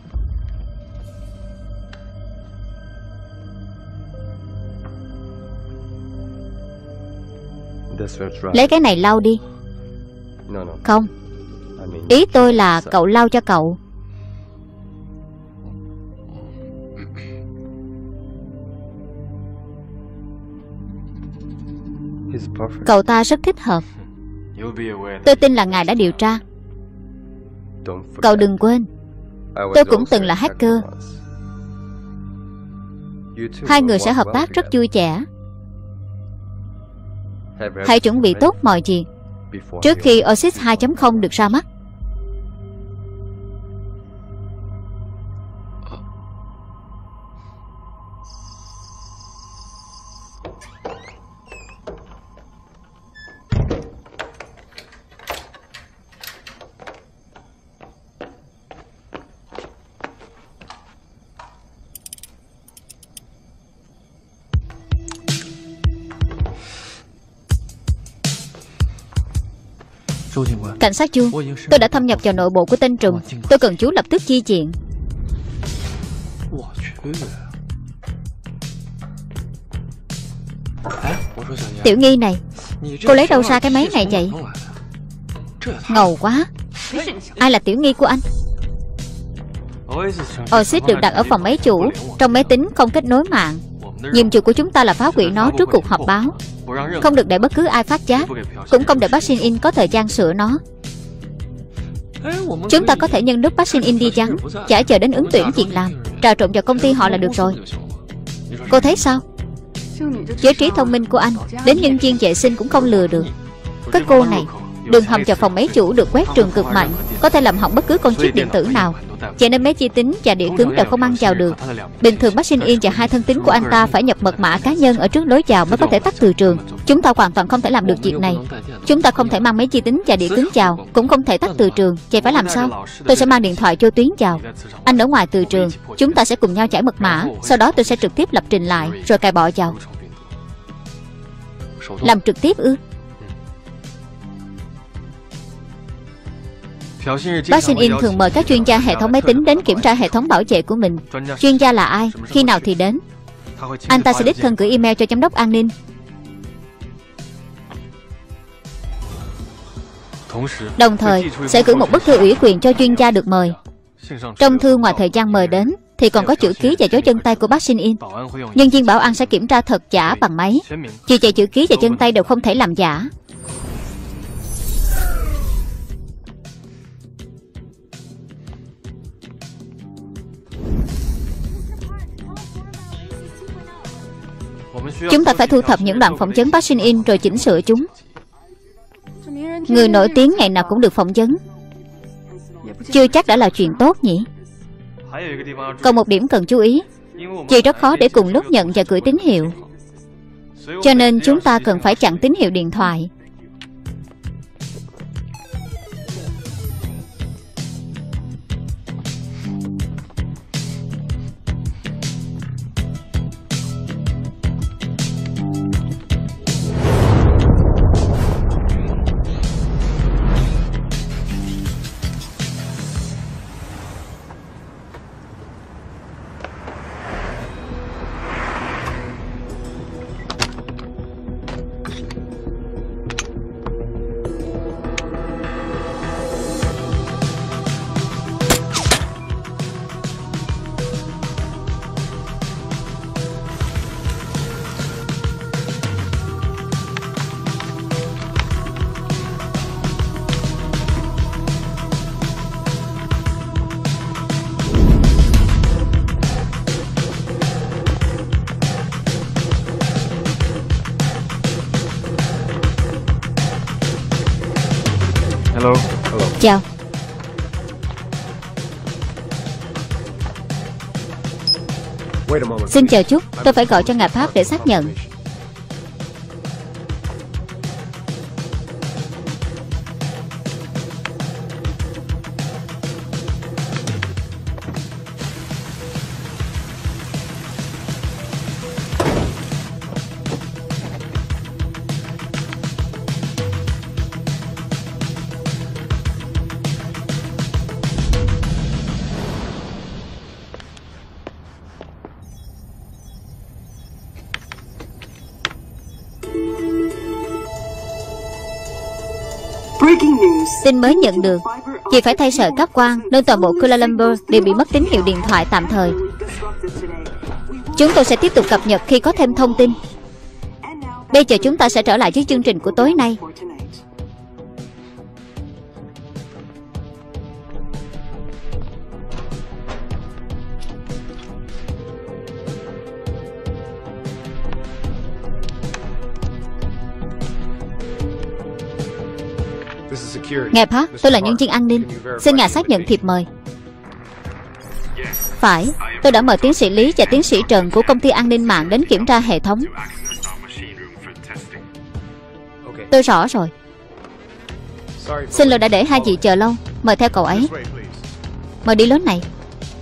Lấy cái này lau đi. Không, ý tôi là cậu lau cho cậu. Cậu ta rất thích hợp. Tôi tin là ngài đã điều tra. Cậu đừng quên, tôi cũng từng là hacker. Hai người sẽ hợp tác rất vui vẻ. Hãy chuẩn bị tốt mọi chuyện trước khi Oasis hai chấm không được ra mắt. Cảnh sát Chu, tôi đã thâm nhập vào nội bộ của tên Trùm. Tôi cần chú lập tức chi viện. Tiểu Nghi này, cô lấy đâu ra cái máy này vậy? Ngầu quá. Ai là Tiểu Nghi của anh? Oasis được đặt ở phòng máy chủ. Trong máy tính không kết nối mạng. Nhiệm vụ của chúng ta là phá hủy nó trước cuộc họp báo. Không được để bất cứ ai phát giác. Cũng không để Park Shin In có thời gian sửa nó. Chúng ta có thể nhân lúc Park Shin In đi vắng, chả chờ đến ứng tuyển việc làm, trà trộn vào công ty họ là được rồi. Cô thấy sao? Với trí thông minh của anh, đến nhân viên vệ sinh cũng không lừa được. Cái cô này, đường hầm vào phòng máy chủ được quét trường cực mạnh, có thể làm hỏng bất cứ con chip điện tử nào. Cho nên máy vi tính và đĩa cứng đều không ăn vào được. Bình thường Park Shin In và hai thân tín của anh ta phải nhập mật mã cá nhân ở trước lối vào mới có thể tắt từ trường. Chúng ta hoàn toàn không thể làm được việc này. Chúng ta không thể mang máy vi tính và đĩa cứng vào, cũng không thể tắt từ trường. Vậy phải làm sao? Tôi sẽ mang điện thoại vô tuyến vào. Anh ở ngoài từ trường. Chúng ta sẽ cùng nhau trải mật mã. Sau đó tôi sẽ trực tiếp lập trình lại rồi cài bỏ vào. Làm trực tiếp ư? Park Shin In thường mời các chuyên gia hệ thống máy tính đến kiểm tra hệ thống bảo vệ của mình. Chuyên gia là ai? Khi nào thì đến? Anh ta sẽ đích thân gửi email cho giám đốc an ninh. Đồng thời sẽ gửi một bức thư ủy quyền cho chuyên gia được mời. Trong thư ngoài thời gian mời đến thì còn có chữ ký và dấu chân tay của Park Shin In. Nhân viên bảo an sẽ kiểm tra thật giả bằng máy. Vì vậy chữ ký và chân tay đều không thể làm giả. Chúng ta phải thu thập những đoạn phỏng vấn Park Shin In rồi chỉnh sửa chúng. Người nổi tiếng ngày nào cũng được phỏng vấn, chưa chắc đã là chuyện tốt nhỉ. Còn một điểm cần chú ý, vì rất khó để cùng lúc nhận và gửi tín hiệu. Cho nên chúng ta cần phải chặn tín hiệu điện thoại. Hello. Hello. Chào. Xin chờ chút, tôi phải gọi cho ngài Park để xác nhận. Tin mới nhận được, vì phải thay sợi cáp quang nên toàn bộ Kuala Lumpur đều bị mất tín hiệu điện thoại tạm thời. Chúng tôi sẽ tiếp tục cập nhật khi có thêm thông tin. Bây giờ chúng ta sẽ trở lại với chương trình của tối nay. Ngài Park, tôi là nhân viên an ninh. Xin ngài xác nhận thiệp mời. Phải, tôi đã mời tiến sĩ Lý và tiến sĩ Trần của công ty an ninh mạng đến kiểm tra hệ thống. Tôi rõ rồi. Xin lỗi đã để hai vị chờ lâu. Mời theo cậu ấy. Mời đi lối này.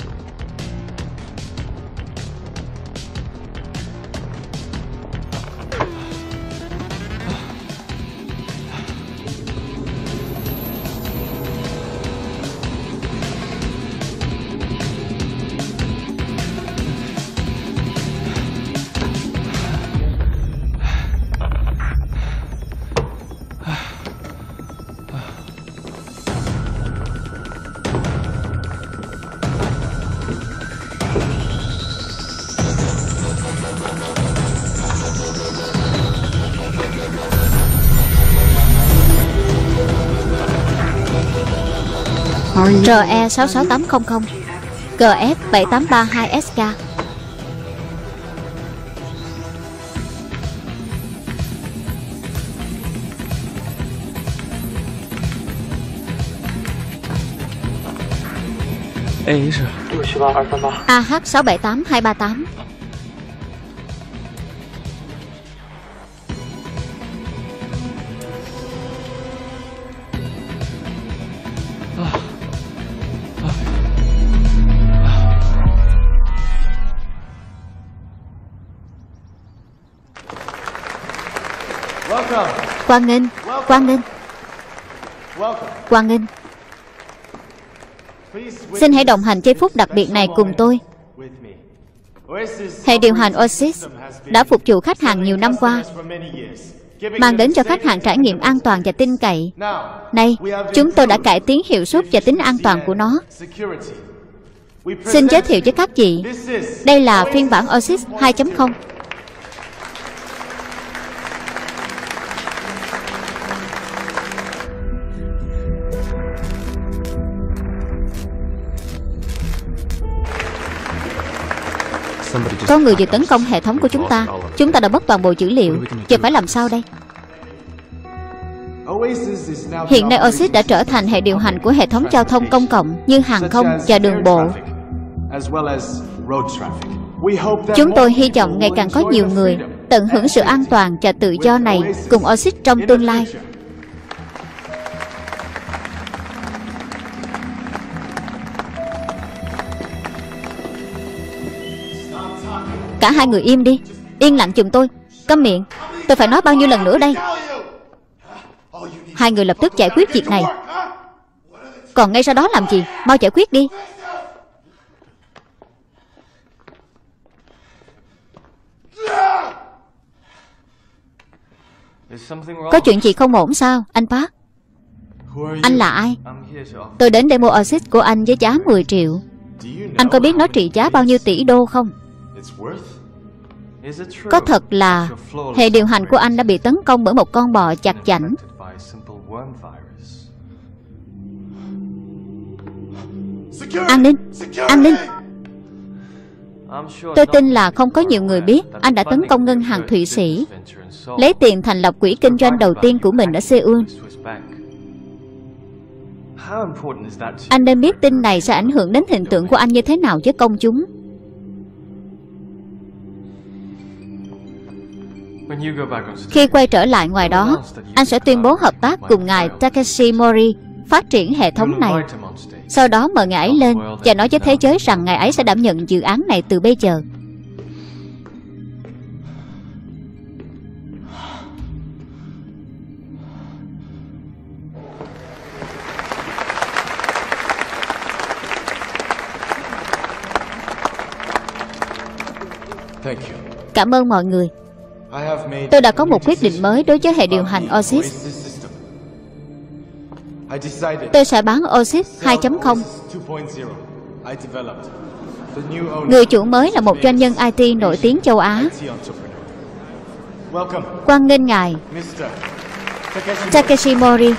R E sáu sáu tám không không G F bảy tám ba hai S K. A H sáu bảy tám hai ba tám. Hoan nghênh, hoan nghênh, hoan nghênh. Xin hãy đồng hành giây phút đặc biệt này cùng tôi. Hệ điều hành Oasis đã phục vụ khách hàng nhiều năm qua, mang đến cho khách hàng trải nghiệm an toàn và tin cậy. Nay, chúng tôi đã cải tiến hiệu suất và tính an toàn của nó. Xin giới thiệu với các vị, đây là phiên bản Oasis hai chấm không. Có người vừa tấn công hệ thống của chúng ta. Chúng ta đã mất toàn bộ dữ liệu. Giờ phải làm sao đây? Hiện nay Oasis đã trở thành hệ điều hành của hệ thống giao thông công cộng như hàng không và đường bộ. Chúng tôi hy vọng ngày càng có nhiều người tận hưởng sự an toàn và tự do này cùng Oasis trong tương lai. Cả hai người im đi. Yên lặng giùm tôi. Câm miệng. Tôi phải nói bao nhiêu lần nữa đây? Hai người lập tức giải quyết việc này. Còn ngay sau đó làm gì? Mau giải quyết đi. Có chuyện gì không ổn sao, anh Park? Anh là ai? Tôi đến demo Oasis của anh với giá mười triệu. Anh có biết nó trị giá bao nhiêu tỷ đô không? Có thật là hệ điều hành của anh đã bị tấn công bởi một con bò chặt chảnh. An ninh, an ninh. Tôi tin là không có nhiều người biết anh đã tấn công ngân hàng Thụy Sĩ, lấy tiền thành lập quỹ kinh doanh đầu tiên của mình ở Seoul. Anh nên biết tin này sẽ ảnh hưởng đến hình tượng của anh như thế nào với công chúng. Khi quay trở lại ngoài đó, anh sẽ tuyên bố hợp tác cùng ngài Takeshi Mori phát triển hệ thống này. Sau đó mời ngài ấy lên và nói với thế giới rằng ngài ấy sẽ đảm nhận dự án này từ bây giờ. Cảm ơn mọi người. Tôi đã có một quyết định mới đối với hệ điều hành Oasis. Tôi sẽ bán Oasis hai chấm không. Người chủ mới là một doanh nhân i tê nổi tiếng châu Á. Hoan nghênh ngài Takeshi Mori.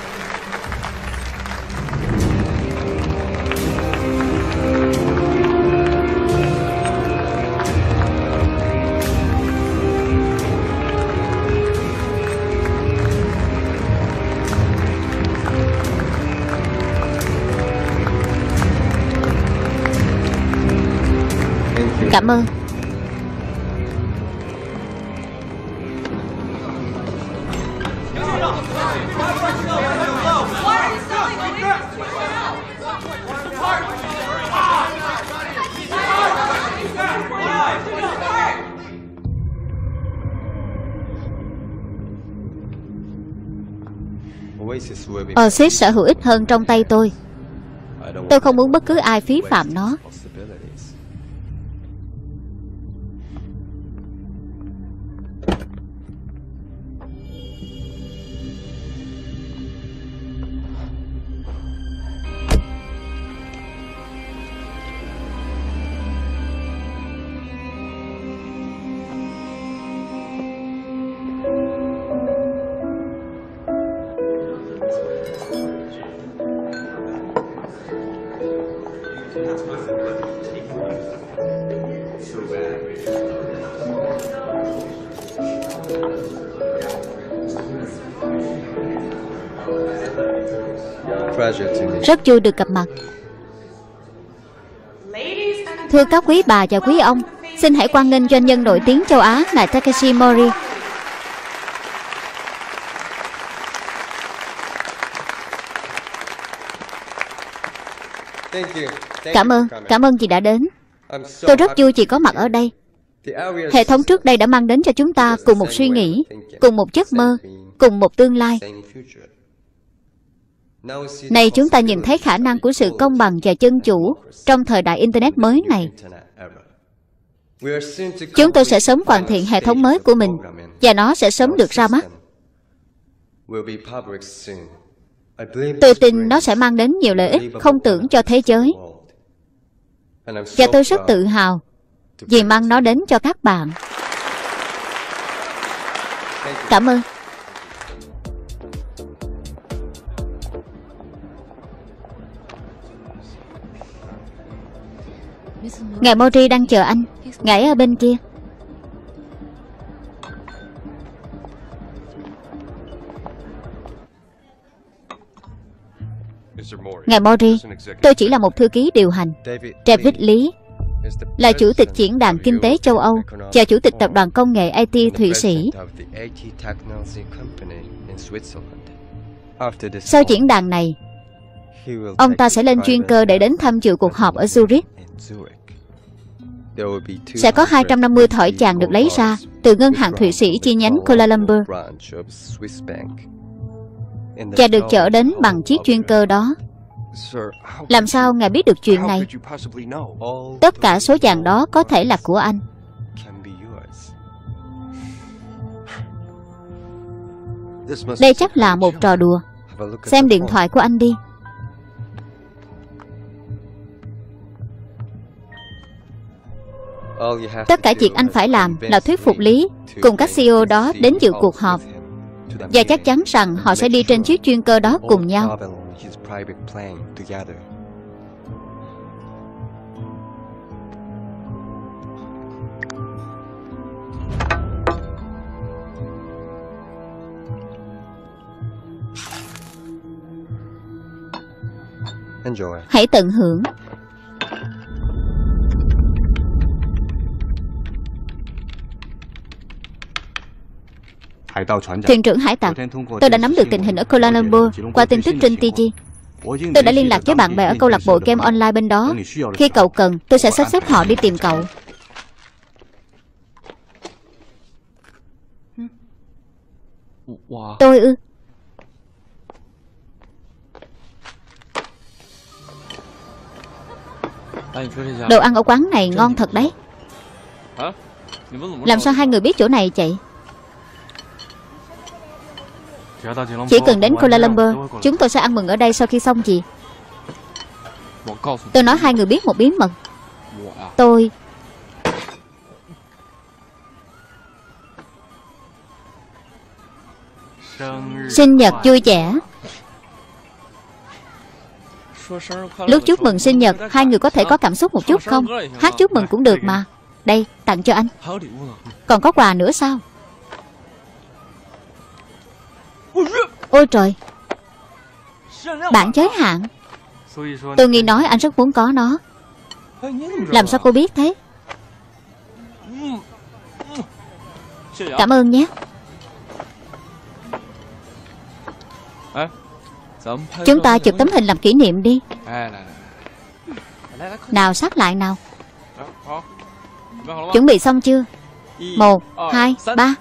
Cảm ơn. Oasis sẽ hữu ích hơn trong tay tôi. Tôi không muốn bất cứ ai phí phạm nó. Rất vui được gặp mặt. Thưa các quý bà và quý ông, xin hãy hoan nghênh doanh nhân nổi tiếng châu Á ngài Takeshi Mori. Cảm ơn, cảm ơn chị đã đến. Tôi rất vui chị có mặt ở đây. Hệ thống trước đây đã mang đến cho chúng ta cùng một suy nghĩ, cùng một giấc mơ, cùng một tương lai. Này chúng ta nhìn thấy khả năng của sự công bằng và dân chủ trong thời đại Internet mới này. Chúng tôi sẽ sớm hoàn thiện hệ thống mới của mình và nó sẽ sớm được ra mắt. Tôi tin nó sẽ mang đến nhiều lợi ích không tưởng cho thế giới. Và tôi rất tự hào vì mang nó đến cho các bạn. Cảm ơn. Ngài Mori đang chờ anh. Ngài ở bên kia. Ngài Mori, tôi chỉ là một thư ký điều hành. David Lý là chủ tịch diễn đàn kinh tế châu Âu và chủ tịch tập đoàn công nghệ i tê Thụy Sĩ. Sau diễn đàn này, ông ta sẽ lên chuyên cơ để đến tham dự cuộc họp ở Zurich. Sẽ có hai trăm năm mươi thỏi vàng được lấy ra từ ngân hàng Thụy Sĩ chi nhánh Kuala Lumpur và được chở đến bằng chiếc chuyên cơ đó. Làm sao ngài biết được chuyện này? Tất cả số vàng đó có thể là của anh. Đây chắc là một trò đùa. Xem điện thoại của anh đi. Tất cả việc anh phải làm là thuyết phục Lý cùng các xê e ô đó đến dự cuộc họp. Và chắc chắn rằng họ sẽ đi trên chiếc chuyên cơ đó cùng nhau. Hãy tận hưởng. Thuyền trưởng hải tặc, tôi đã nắm được tình hình ở Kuala Lumpur qua tin tức trên tê giê. Tôi đã liên lạc với bạn bè ở câu lạc bộ game online bên đó. Khi cậu cần, tôi sẽ sắp xếp họ đi tìm cậu. Tôi ư? Đồ ăn ở quán này ngon thật đấy. Làm sao hai người biết chỗ này vậy? Chỉ cần đến Kuala Lumpur, chúng tôi sẽ ăn mừng ở đây sau khi xong việc. Tôi nói hai người biết một bí mật. Tôi sinh nhật vui vẻ. Lúc chúc mừng sinh nhật, hai người có thể có cảm xúc một chút không? Hát chúc mừng cũng được mà. Đây, tặng cho anh. Còn có quà nữa sao? Ôi trời, bản giới hạn. Tôi nghĩ nói anh rất muốn có nó. Làm sao cô biết thế? Cảm ơn nhé. Chúng ta chụp tấm hình làm kỷ niệm đi. Nào, sát lại nào. Chuẩn bị xong chưa? Một, hai, ba.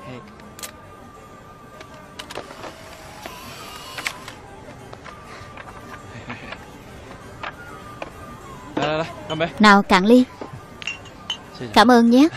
Nào, cạn ly. Cảm ơn nhé.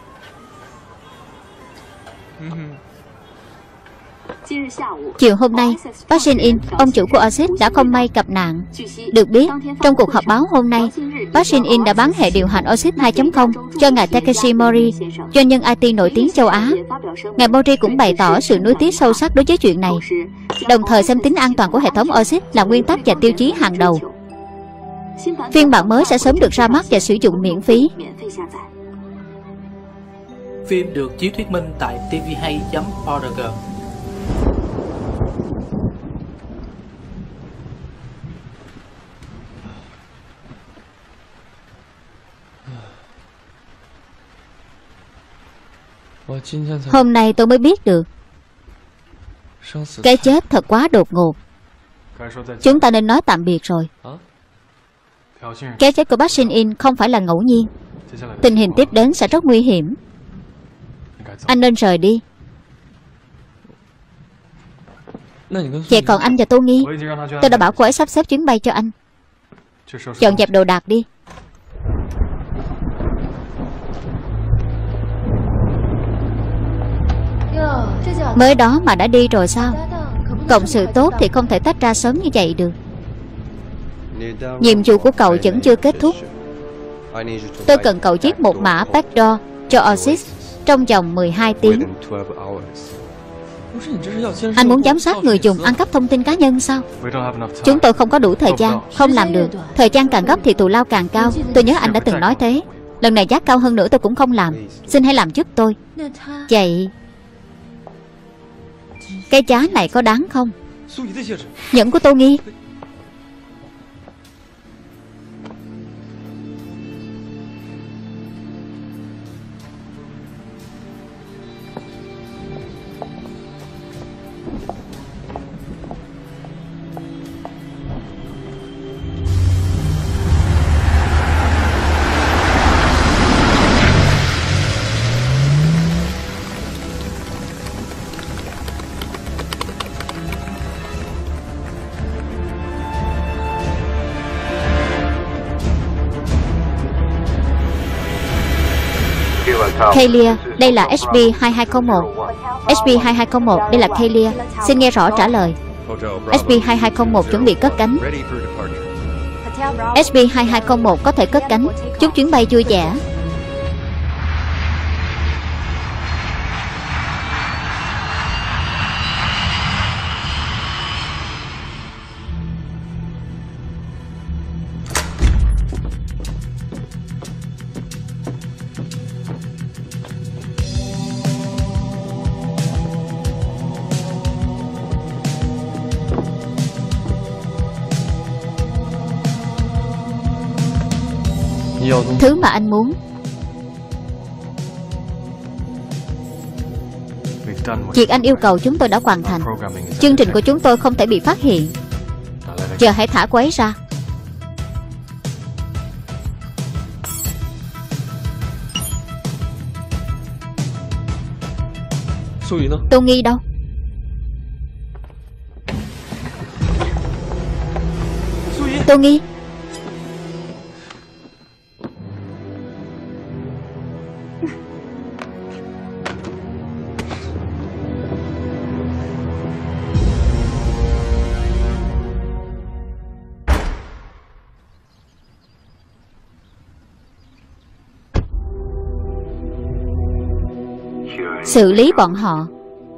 Chiều hôm nay, Park Shin-in, ông chủ của Oasis, đã không may gặp nạn. Được biết, trong cuộc họp báo hôm nay, Park Shin-in đã bán hệ điều hành Oasis hai chấm không cho ngài Takeshi Mori, doanh nhân i tê nổi tiếng châu Á. Ngài Mori cũng bày tỏ sự nuối tiếc sâu sắc đối với chuyện này, đồng thời xem tính an toàn của hệ thống Oasis là nguyên tắc và tiêu chí hàng đầu. Phiên bản mới sẽ sớm được ra mắt và sử dụng miễn phí. Phim được chiếu thuyết minh tại tê vê hai chấm org. Hôm nay tôi mới biết được cái chết thật quá đột ngột. Chúng ta nên nói tạm biệt rồi. Cái chết của Park Shin-in không phải là ngẫu nhiên. Tình hình tiếp đến sẽ rất nguy hiểm. Anh nên rời đi. Vậy còn anh và Tô Nghi? Tôi đã bảo cô ấy sắp xếp chuyến bay cho anh. Dọn dẹp đồ đạc đi. Mới đó mà đã đi rồi sao? Cộng sự tốt thì không thể tách ra sớm như vậy được. Nhiệm vụ của cậu vẫn chưa kết thúc. Tôi cần cậu viết một mã backdoor cho Oasis trong vòng mười hai tiếng. Anh muốn giám sát người dùng ăn cắp thông tin cá nhân sao? Chúng tôi không có đủ thời gian. Không làm được. Thời gian càng gấp thì thù lao càng cao. Tôi nhớ anh đã từng nói thế. Lần này giá cao hơn nữa tôi cũng không làm. Xin hãy làm giúp tôi. Vậy cái giá này có đáng không? Nhẫn của Tô Nghi. Kalia, đây là ét pê hai hai không một. ét pê hai hai không một, đây là Kalia. Xin nghe rõ trả lời. ét pê hai hai không một chuẩn bị cất cánh. ét pê hai hai không một có thể cất cánh. Chúc chuyến bay vui vẻ. Thứ mà anh muốn. Việc anh yêu cầu chúng tôi đã hoàn thành. Chương trình của chúng tôi không thể bị phát hiện. Giờ hãy thả cô ấy ra. Tô Nghi đâu? Tô Nghi. xử lý bọn họ.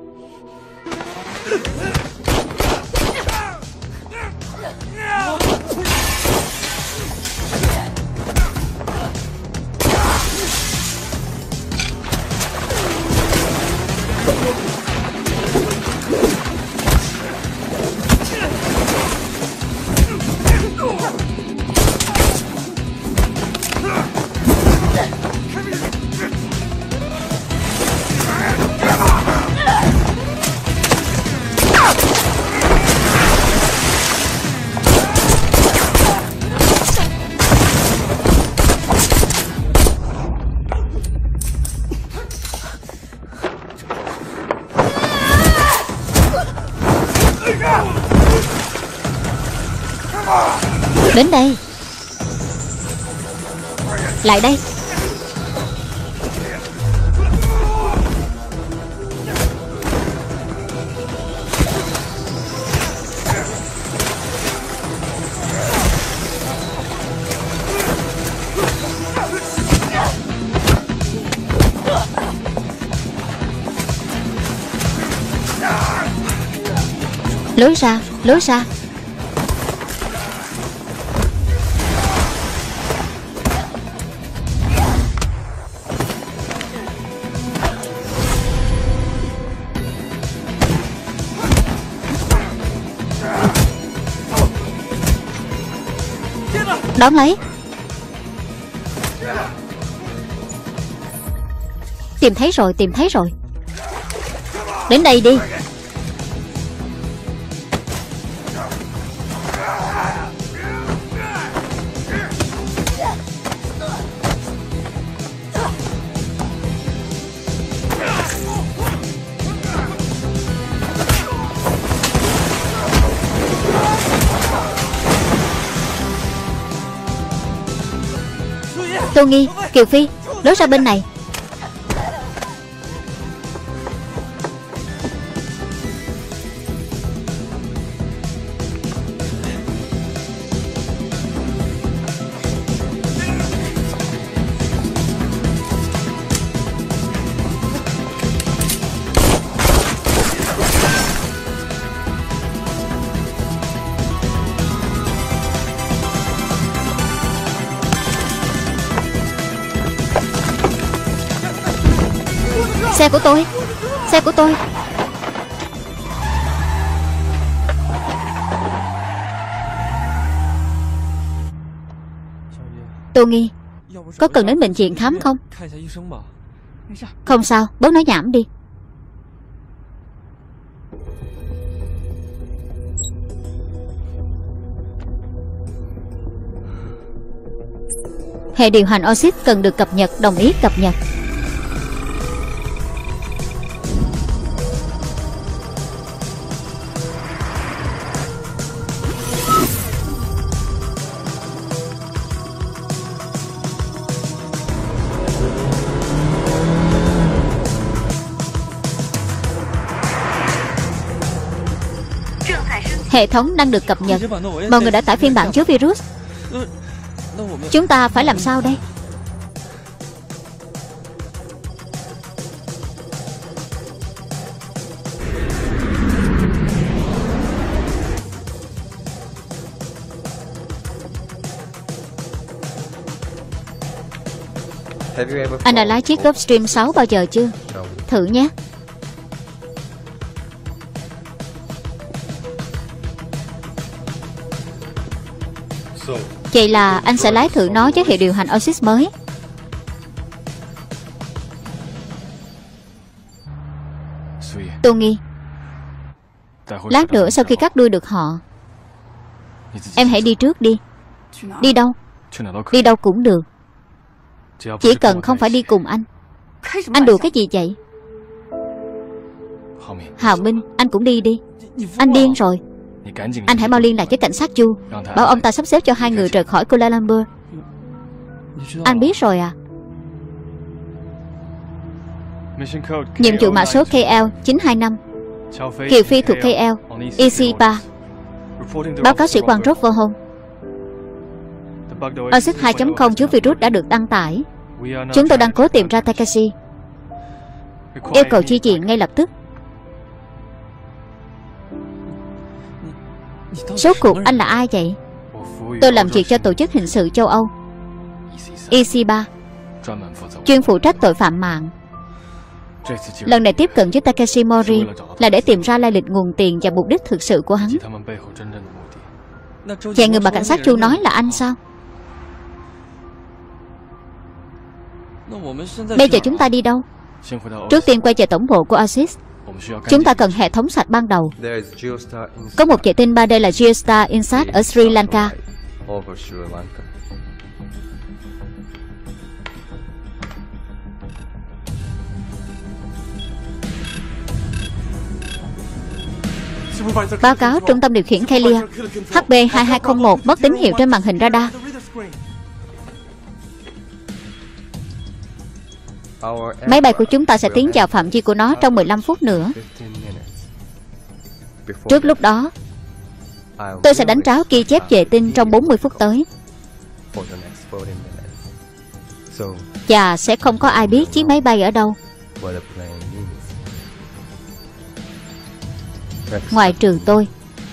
Đến đây. Lại đây. Lối ra, lối ra. Đón lấy. Tìm thấy rồi, tìm thấy rồi. Đến đây đi. Tô Nghi, Kiều Phi, lối ra bên này. Xe của tôi, xe của tôi. Tô Nghi, có cần đến bệnh viện khám không? Không sao, bớt nói nhảm đi. Hệ điều hành Oxys cần được cập nhật, đồng ý cập nhật. Hệ thống đang được cập nhật. Mọi người đã tải phiên bản chứa virus. Chúng ta phải làm sao đây? Anh đã lái chiếc Gulfstream sáu bao giờ chưa? Thử nhé. Vậy là anh sẽ lái thử nó với hệ điều hành Oxys mới. Tô Nghi, lát nữa sau khi cắt đuôi được họ, em hãy đi trước đi. Đi đâu? Đi đâu cũng được, chỉ cần không phải đi cùng anh. Anh đùa cái gì vậy? Hào Minh, anh cũng đi đi. Anh điên rồi. Anh hãy mau liên lạc với cảnh sát Chu, bảo ông ta sắp xếp cho hai người rời khỏi Kuala Lumpur. Anh biết rồi à? Nhiệm vụ mã số K L chín hai năm. Kiều Phi thuộc K L E C ba. Báo cáo sĩ quan Rock Verhome. Oxys hai chấm không chứa virus đã được đăng tải. Chúng tôi đang cố tìm ra Takashi. Yêu cầu chi viện ngay lập tức. Số cuộc anh là ai vậy? Tôi làm việc cho tổ chức hình sự châu Âu E C ba, chuyên phụ trách tội phạm mạng. Lần này tiếp cận với Takashi Mori là để tìm ra lai lịch nguồn tiền và mục đích thực sự của hắn. Vậy người mà cảnh sát Chu nói là anh sao? Bây giờ chúng ta đi đâu? Trước tiên quay về tổng bộ của Oasis. Chúng ta cần hệ thống sạch ban đầu. Có một vệ tinh ba D là Geostar Insat ở Sri Lanka. Báo cáo trung tâm điều khiển Kalia, H B hai hai không một mất tín hiệu trên màn hình radar. Máy bay của chúng ta sẽ tiến vào phạm vi của nó trong mười lăm phút nữa. Trước lúc đó, tôi sẽ đánh tráo ghi chép vệ tinh trong bốn mươi phút tới. Và sẽ không có ai biết chiếc máy bay ở đâu, ngoại trừ tôi.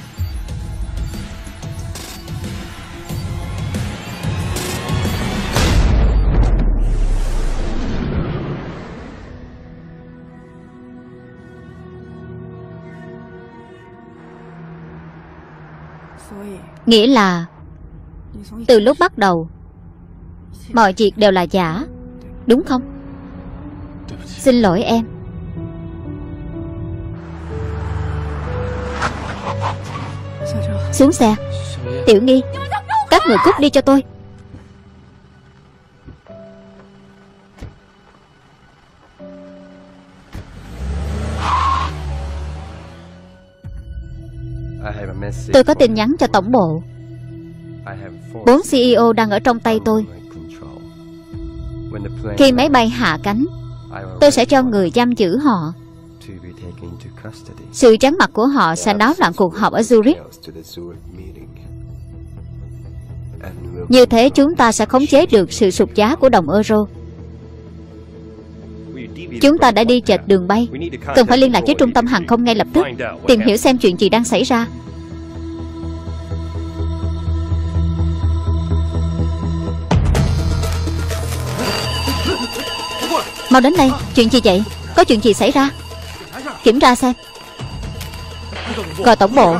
Nghĩa là từ lúc bắt đầu mọi việc đều là giả, đúng không? Xin lỗi em. Xuống xe. Tiểu Nghi, các người cút đi cho tôi. Tôi có tin nhắn cho tổng bộ. Bốn C E O đang ở trong tay tôi. Khi máy bay hạ cánh, tôi sẽ cho người giam giữ họ. Sự trắng mặt của họ sẽ náo loạn cuộc họp ở Zurich. Như thế chúng ta sẽ khống chế được sự sụt giá của đồng euro. Chúng ta đã đi chệch đường bay. Cần phải liên lạc với trung tâm hàng không ngay lập tức, tìm hiểu xem chuyện gì đang xảy ra. Mau đến đây. Chuyện gì vậy? Có chuyện gì xảy ra? Kiểm tra xem. Gọi tổng bộ.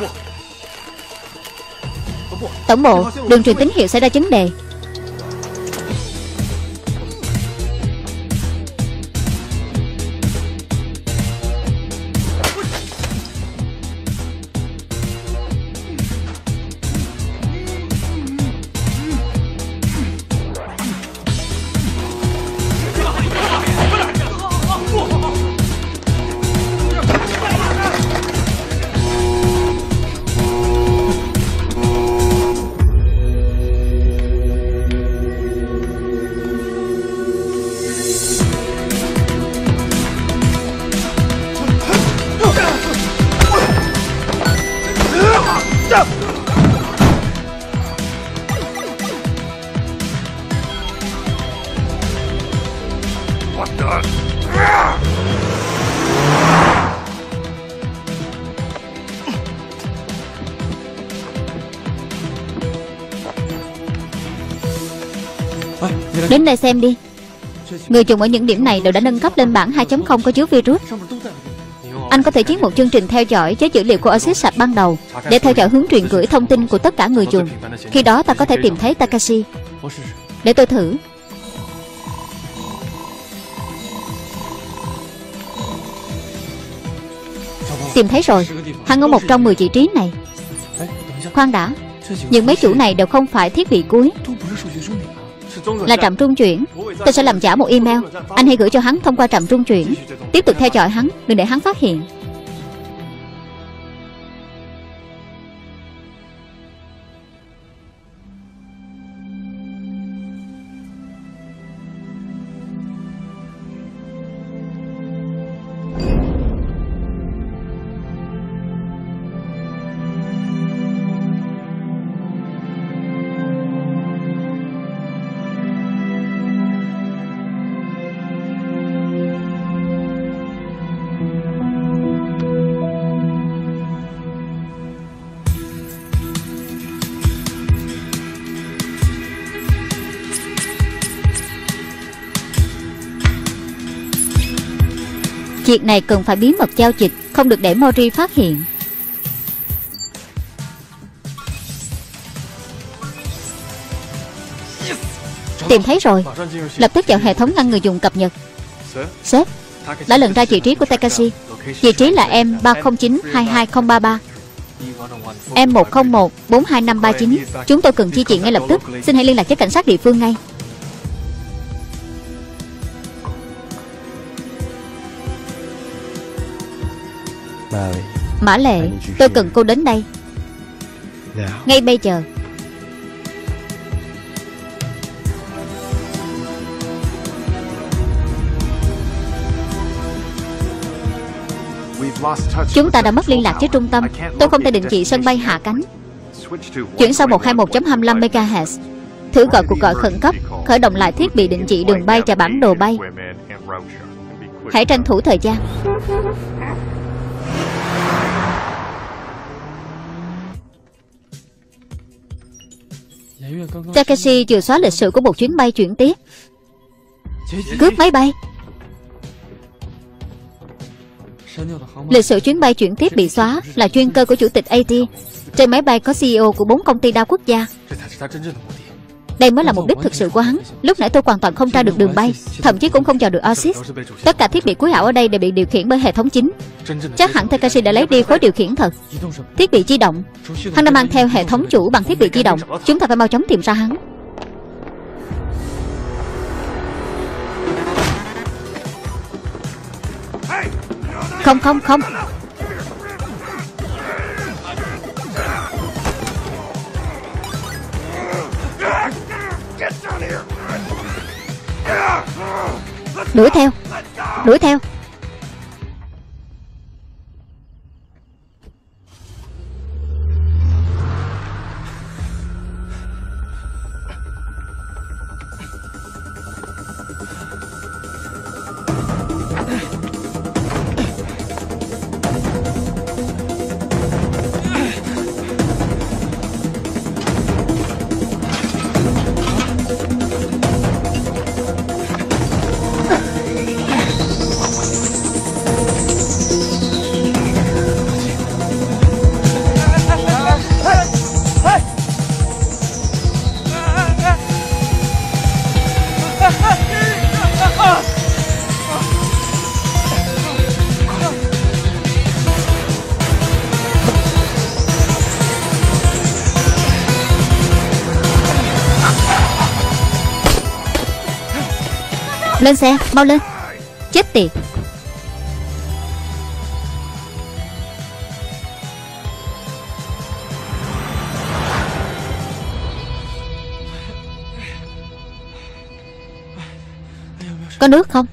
Tổng bộ, đường truyền tín hiệu xảy ra vấn đề. Đến đây xem đi. Người dùng ở những điểm này đều đã nâng cấp lên bản hai chấm không có chứa virus. Anh có thể chiếm một chương trình theo dõi với dữ liệu của Oasis sạch ban đầu để theo dõi hướng truyền gửi thông tin của tất cả người dùng. Khi đó ta có thể tìm thấy Takashi. Để tôi thử. Tìm thấy rồi. Hắn ở một trong mười vị trí này. Khoan đã, những mấy chủ này đều không phải thiết bị cuối, là trạm trung chuyển. Tôi sẽ làm giả một email. Anh hãy gửi cho hắn thông qua trạm trung chuyển. Tiếp tục theo dõi hắn, đừng để hắn phát hiện. Việc này cần phải bí mật giao dịch, không được để Mori phát hiện. Tìm thấy rồi, lập tức vào hệ thống ngăn người dùng cập nhật. Sếp, đã lần ra vị trí của Takashi. Vị trí là M ba không chín hai hai không ba ba, M một không một bốn hai năm ba chín. Chúng tôi cần chi viện ngay lập tức. Xin hãy liên lạc với cảnh sát địa phương ngay. Mã Lệ, tôi cần cô đến đây ngay bây giờ. Chúng ta đã mất liên lạc với trung tâm. Tôi không thể định vị sân bay hạ cánh. Chuyển sang một hai một chấm hai mươi lăm mê ga héc. Thử gọi cuộc gọi khẩn cấp. Khởi động lại thiết bị định vị đường bay và bản đồ bay. Hãy tranh thủ thời gian. Takashi vừa xóa lịch sử của một chuyến bay chuyển tiếp. Cướp máy bay. Lịch sử chuyến bay chuyển tiếp bị xóa là chuyên cơ của chủ tịch a tê. Trên máy bay có xê e ô của bốn công ty đa quốc gia. Đây mới là mục đích thực sự của hắn. Lúc nãy tôi hoàn toàn không tra được đường bay, thậm chí cũng không dò được Oasis. Tất cả thiết bị cuối ảo ở đây đều bị điều khiển bởi hệ thống chính. Chắc hẳn Takashi đã lấy đi khối điều khiển thật. Thiết bị di động, hắn đã mang theo hệ thống chủ bằng thiết bị di động. Chúng ta phải mau chóng tìm ra hắn. Không không không. Đuổi theo. Đuổi theo. Lên xe, mau lên. Chết tiệt. Có nước không?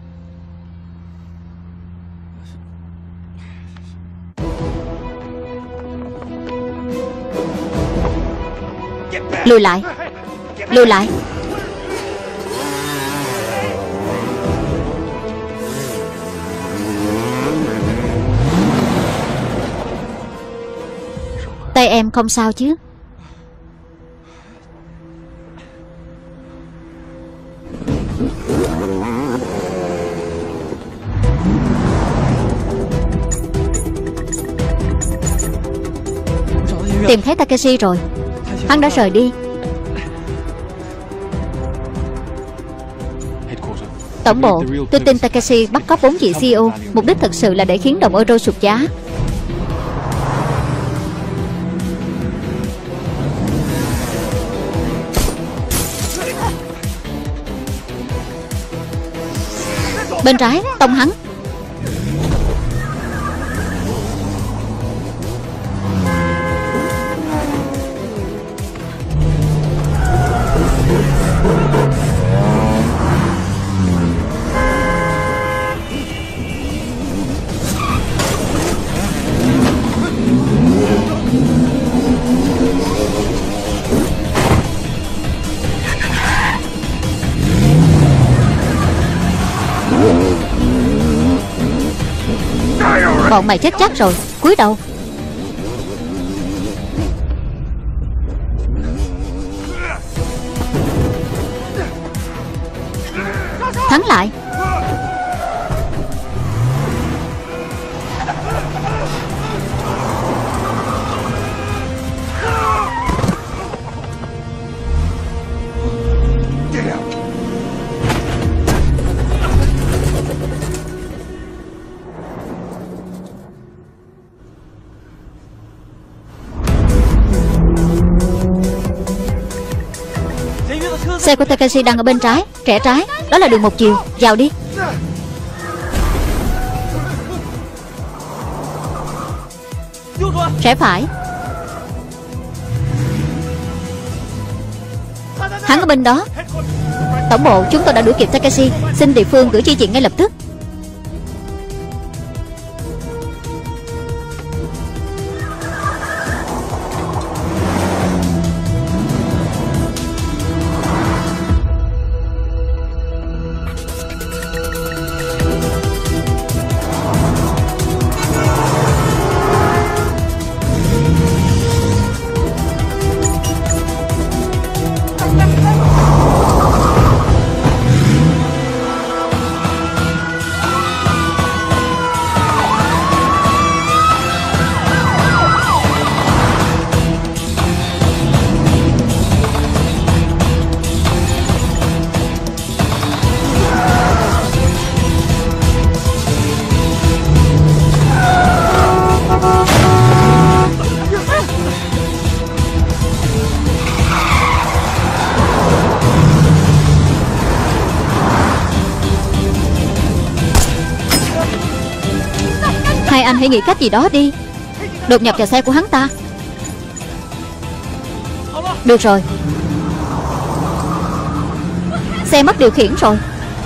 Lùi lại. Lùi lại. Tay em không sao chứ? Tìm thấy Takashi rồi. Hắn đã rời đi. Tổng bộ, tôi tin Takashi bắt cóc bốn vị xê e ô. Mục đích thực sự là để khiến đồng euro sụt giá. Bên trái, tông hắn. Bọn mày chết chắc rồi. Cúi đầu. Thắng lại. Xe của Takashi đang ở bên trái. Rẽ trái, đó là đường một chiều. Vào đi. Rẽ phải. Hắn ở bên đó. Tổng bộ, chúng tôi đã đuổi kịp Takashi. Xin địa phương gửi chi viện ngay lập tức. Hai anh hãy nghĩ cách gì đó đi. Đột nhập vào xe của hắn ta. Được rồi. Xe mất điều khiển rồi.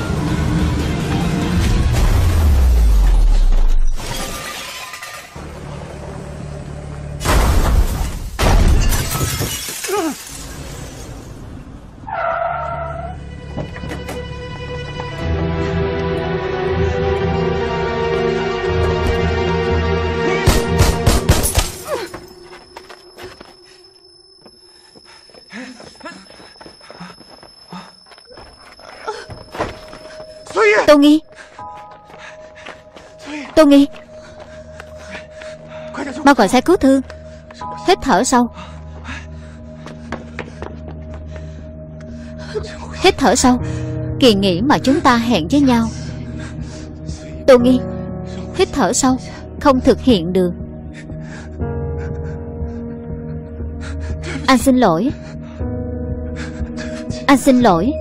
Tô Nghi, Tô Nghi, mau gọi xe cứu thương. Hít thở sâu. Hít thở sâu. Kỳ nghỉ mà chúng ta hẹn với nhau. Tô Nghi, hít thở sâu. Không thực hiện được. Anh xin lỗi. Anh xin lỗi.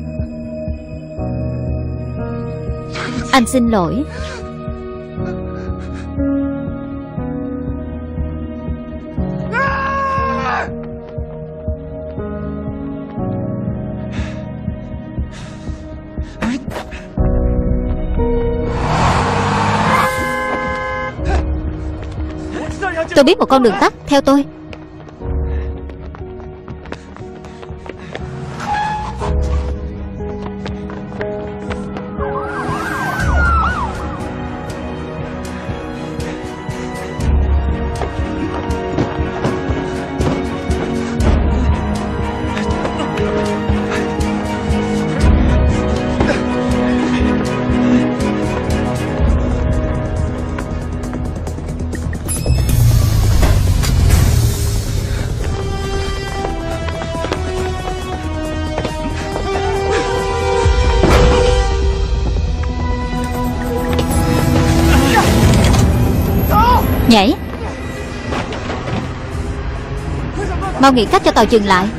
Anh xin lỗi. Tôi biết một con đường tắt, theo tôi. Nhảy. Mau nghĩ cách cho tàu dừng lại.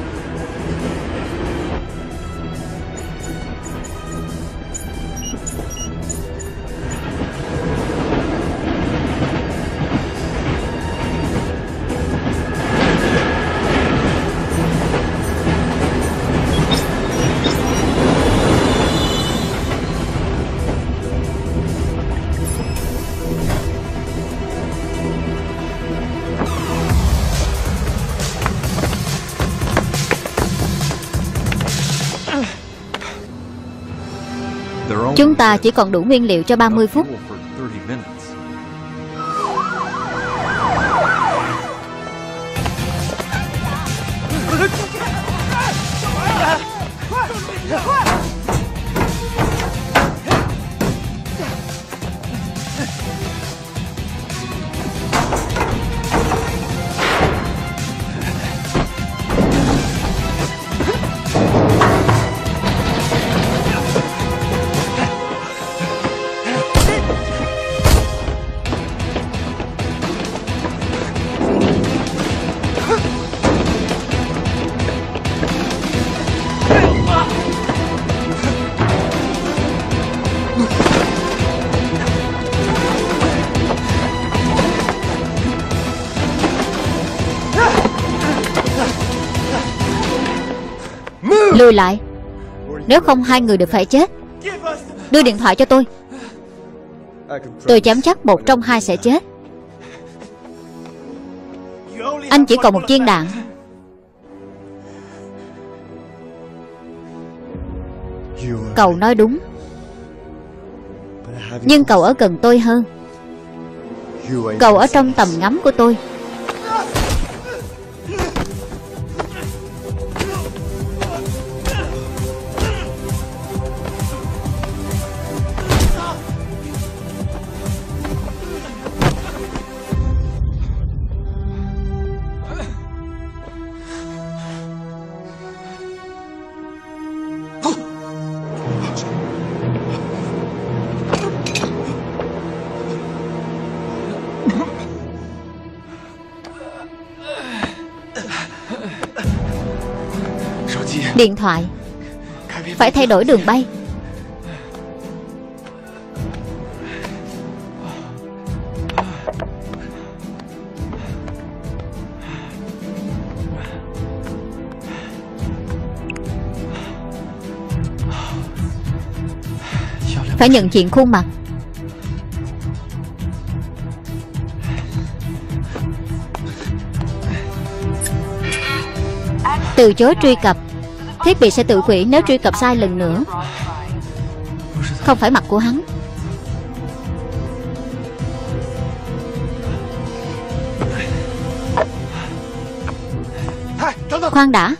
Chúng ta chỉ còn đủ nguyên liệu cho ba mươi phút. Lùi lại, nếu không hai người đều phải chết. Đưa điện thoại cho tôi. Tôi dám chắc một trong hai sẽ chết. Anh chỉ còn một viên đạn. Cậu nói đúng, nhưng cậu ở gần tôi hơn. Cậu ở trong tầm ngắm của tôi. Điện thoại. Phải thay đổi đường bay. Phải nhận diện khuôn mặt. Từ chối truy cập. Thiết bị sẽ tự hủy nếu truy cập sai lần nữa. Không phải mặt của hắn. Khoan đã.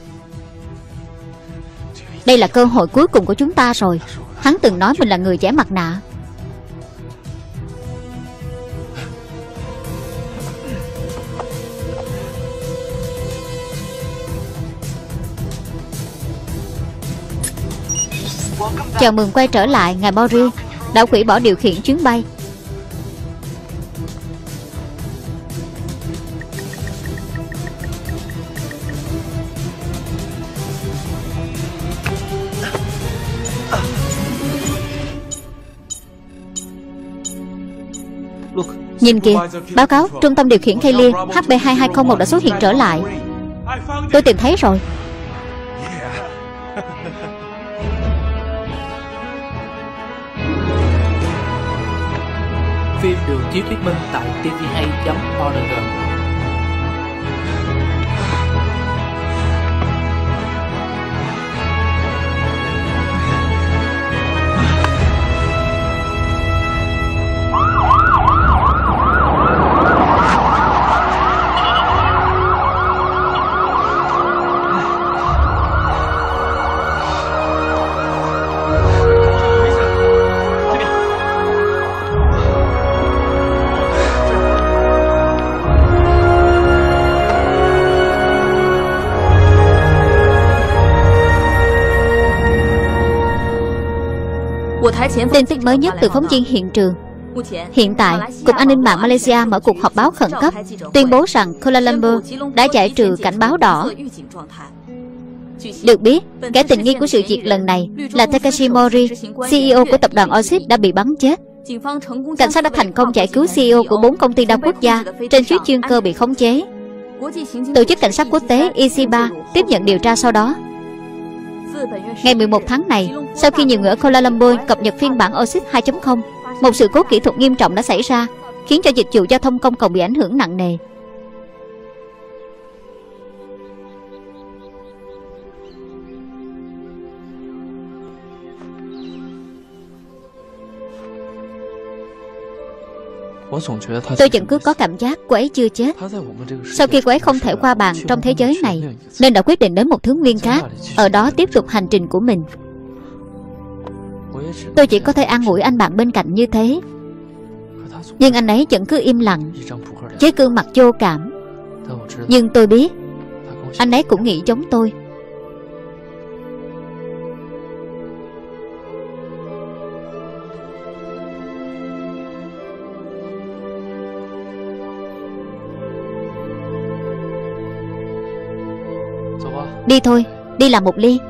Đây là cơ hội cuối cùng của chúng ta rồi. Hắn từng nói mình là người trẻ mặt nạ. Chào mừng quay trở lại, ngài Mori. Đã hủy bỏ điều khiển chuyến bay. Nhìn kìa, báo cáo trung tâm điều khiển Kaylee, H B hai hai không một đã xuất hiện trở lại. Tôi tìm thấy rồi. Phim được chiếu thuyết minh tại tê vê hai chấm org. Tin tức mới nhất từ phóng viên hiện trường. Hiện tại, Cục An ninh mạng Malaysia mở cuộc họp báo khẩn cấp, tuyên bố rằng Kuala Lumpur đã giải trừ cảnh báo đỏ. Được biết, kẻ tình nghi của sự việc lần này là Takashi Mori, xê e ô của tập đoàn Oxid đã bị bắn chết. Cảnh sát đã thành công giải cứu xê e ô của bốn công ty đa quốc gia trên chuyến chuyên cơ bị khống chế. Tổ chức cảnh sát quốc tế I C I B A tiếp nhận điều tra sau đó. Ngày mười một tháng này, sau khi nhiều người ở Kuala Lumpur cập nhật phiên bản Oxid hai chấm không, một sự cố kỹ thuật nghiêm trọng đã xảy ra, khiến cho dịch vụ giao thông công cộng bị ảnh hưởng nặng nề. Tôi vẫn cứ có cảm giác cô ấy chưa chết. Sau khi cô ấy không thể qua bàn trong thế giới này, nên đã quyết định đến một thứ nguyên khác, ở đó tiếp tục hành trình của mình. Tôi chỉ có thể an ủi anh bạn bên cạnh như thế, nhưng anh ấy vẫn cứ im lặng, với gương mặt vô cảm. Nhưng tôi biết anh ấy cũng nghĩ giống tôi. Đi thôi, đi làm một ly.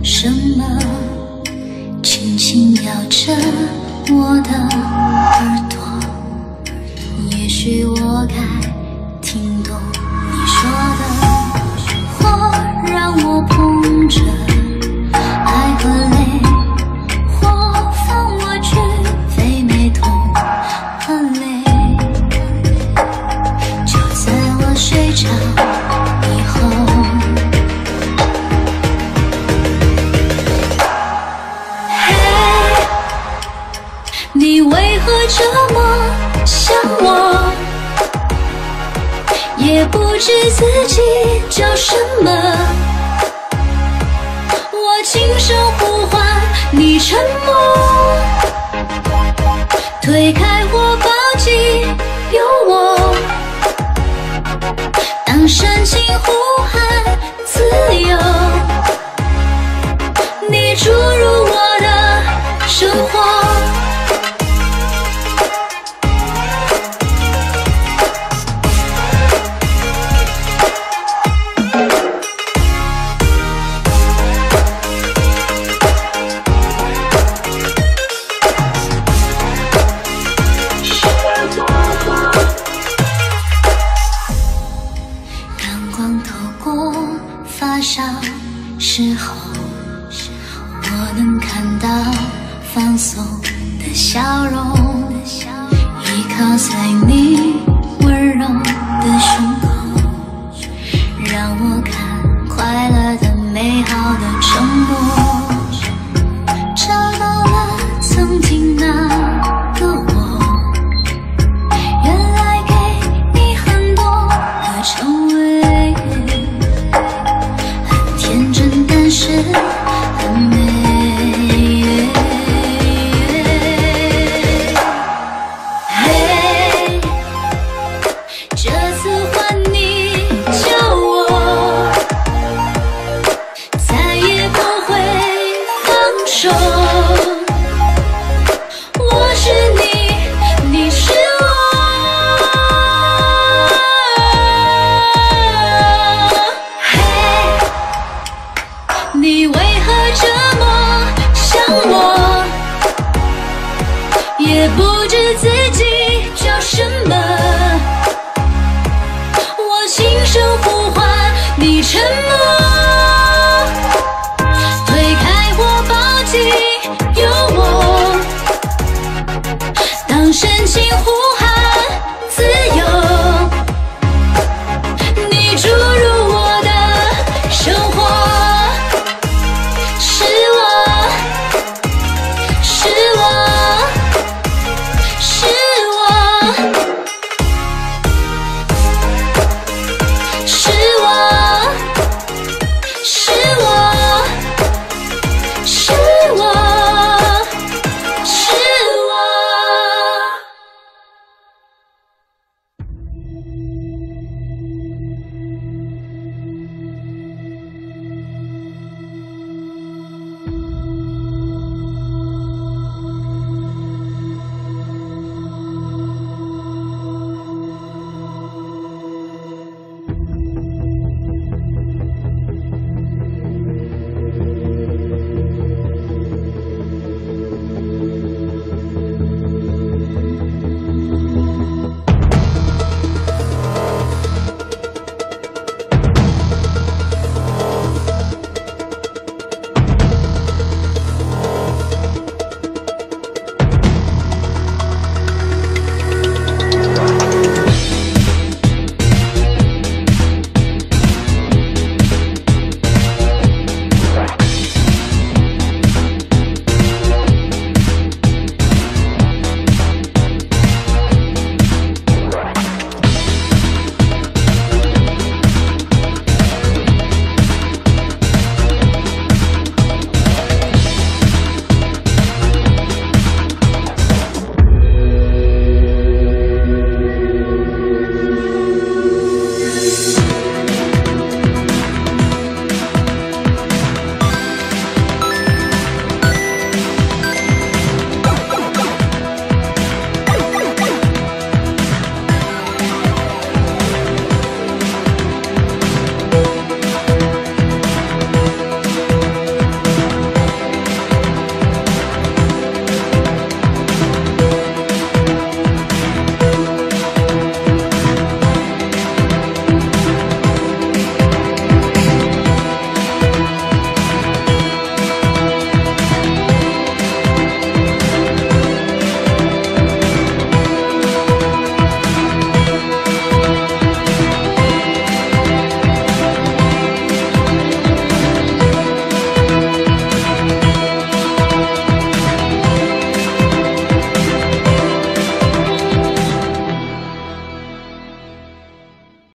什么，轻轻摇着我的耳朵。也许我该听懂你说的，或让我碰着爱和泪，或放我去飞没痛和泪。就在我睡着以后，嘿，你为何这么想我？也不知自己叫什么，我轻声呼唤你沉默，推开或抱紧有我，当深情呼喊自由，你注入我的生活。发烧时候，我能看到放松的笑容，依靠在你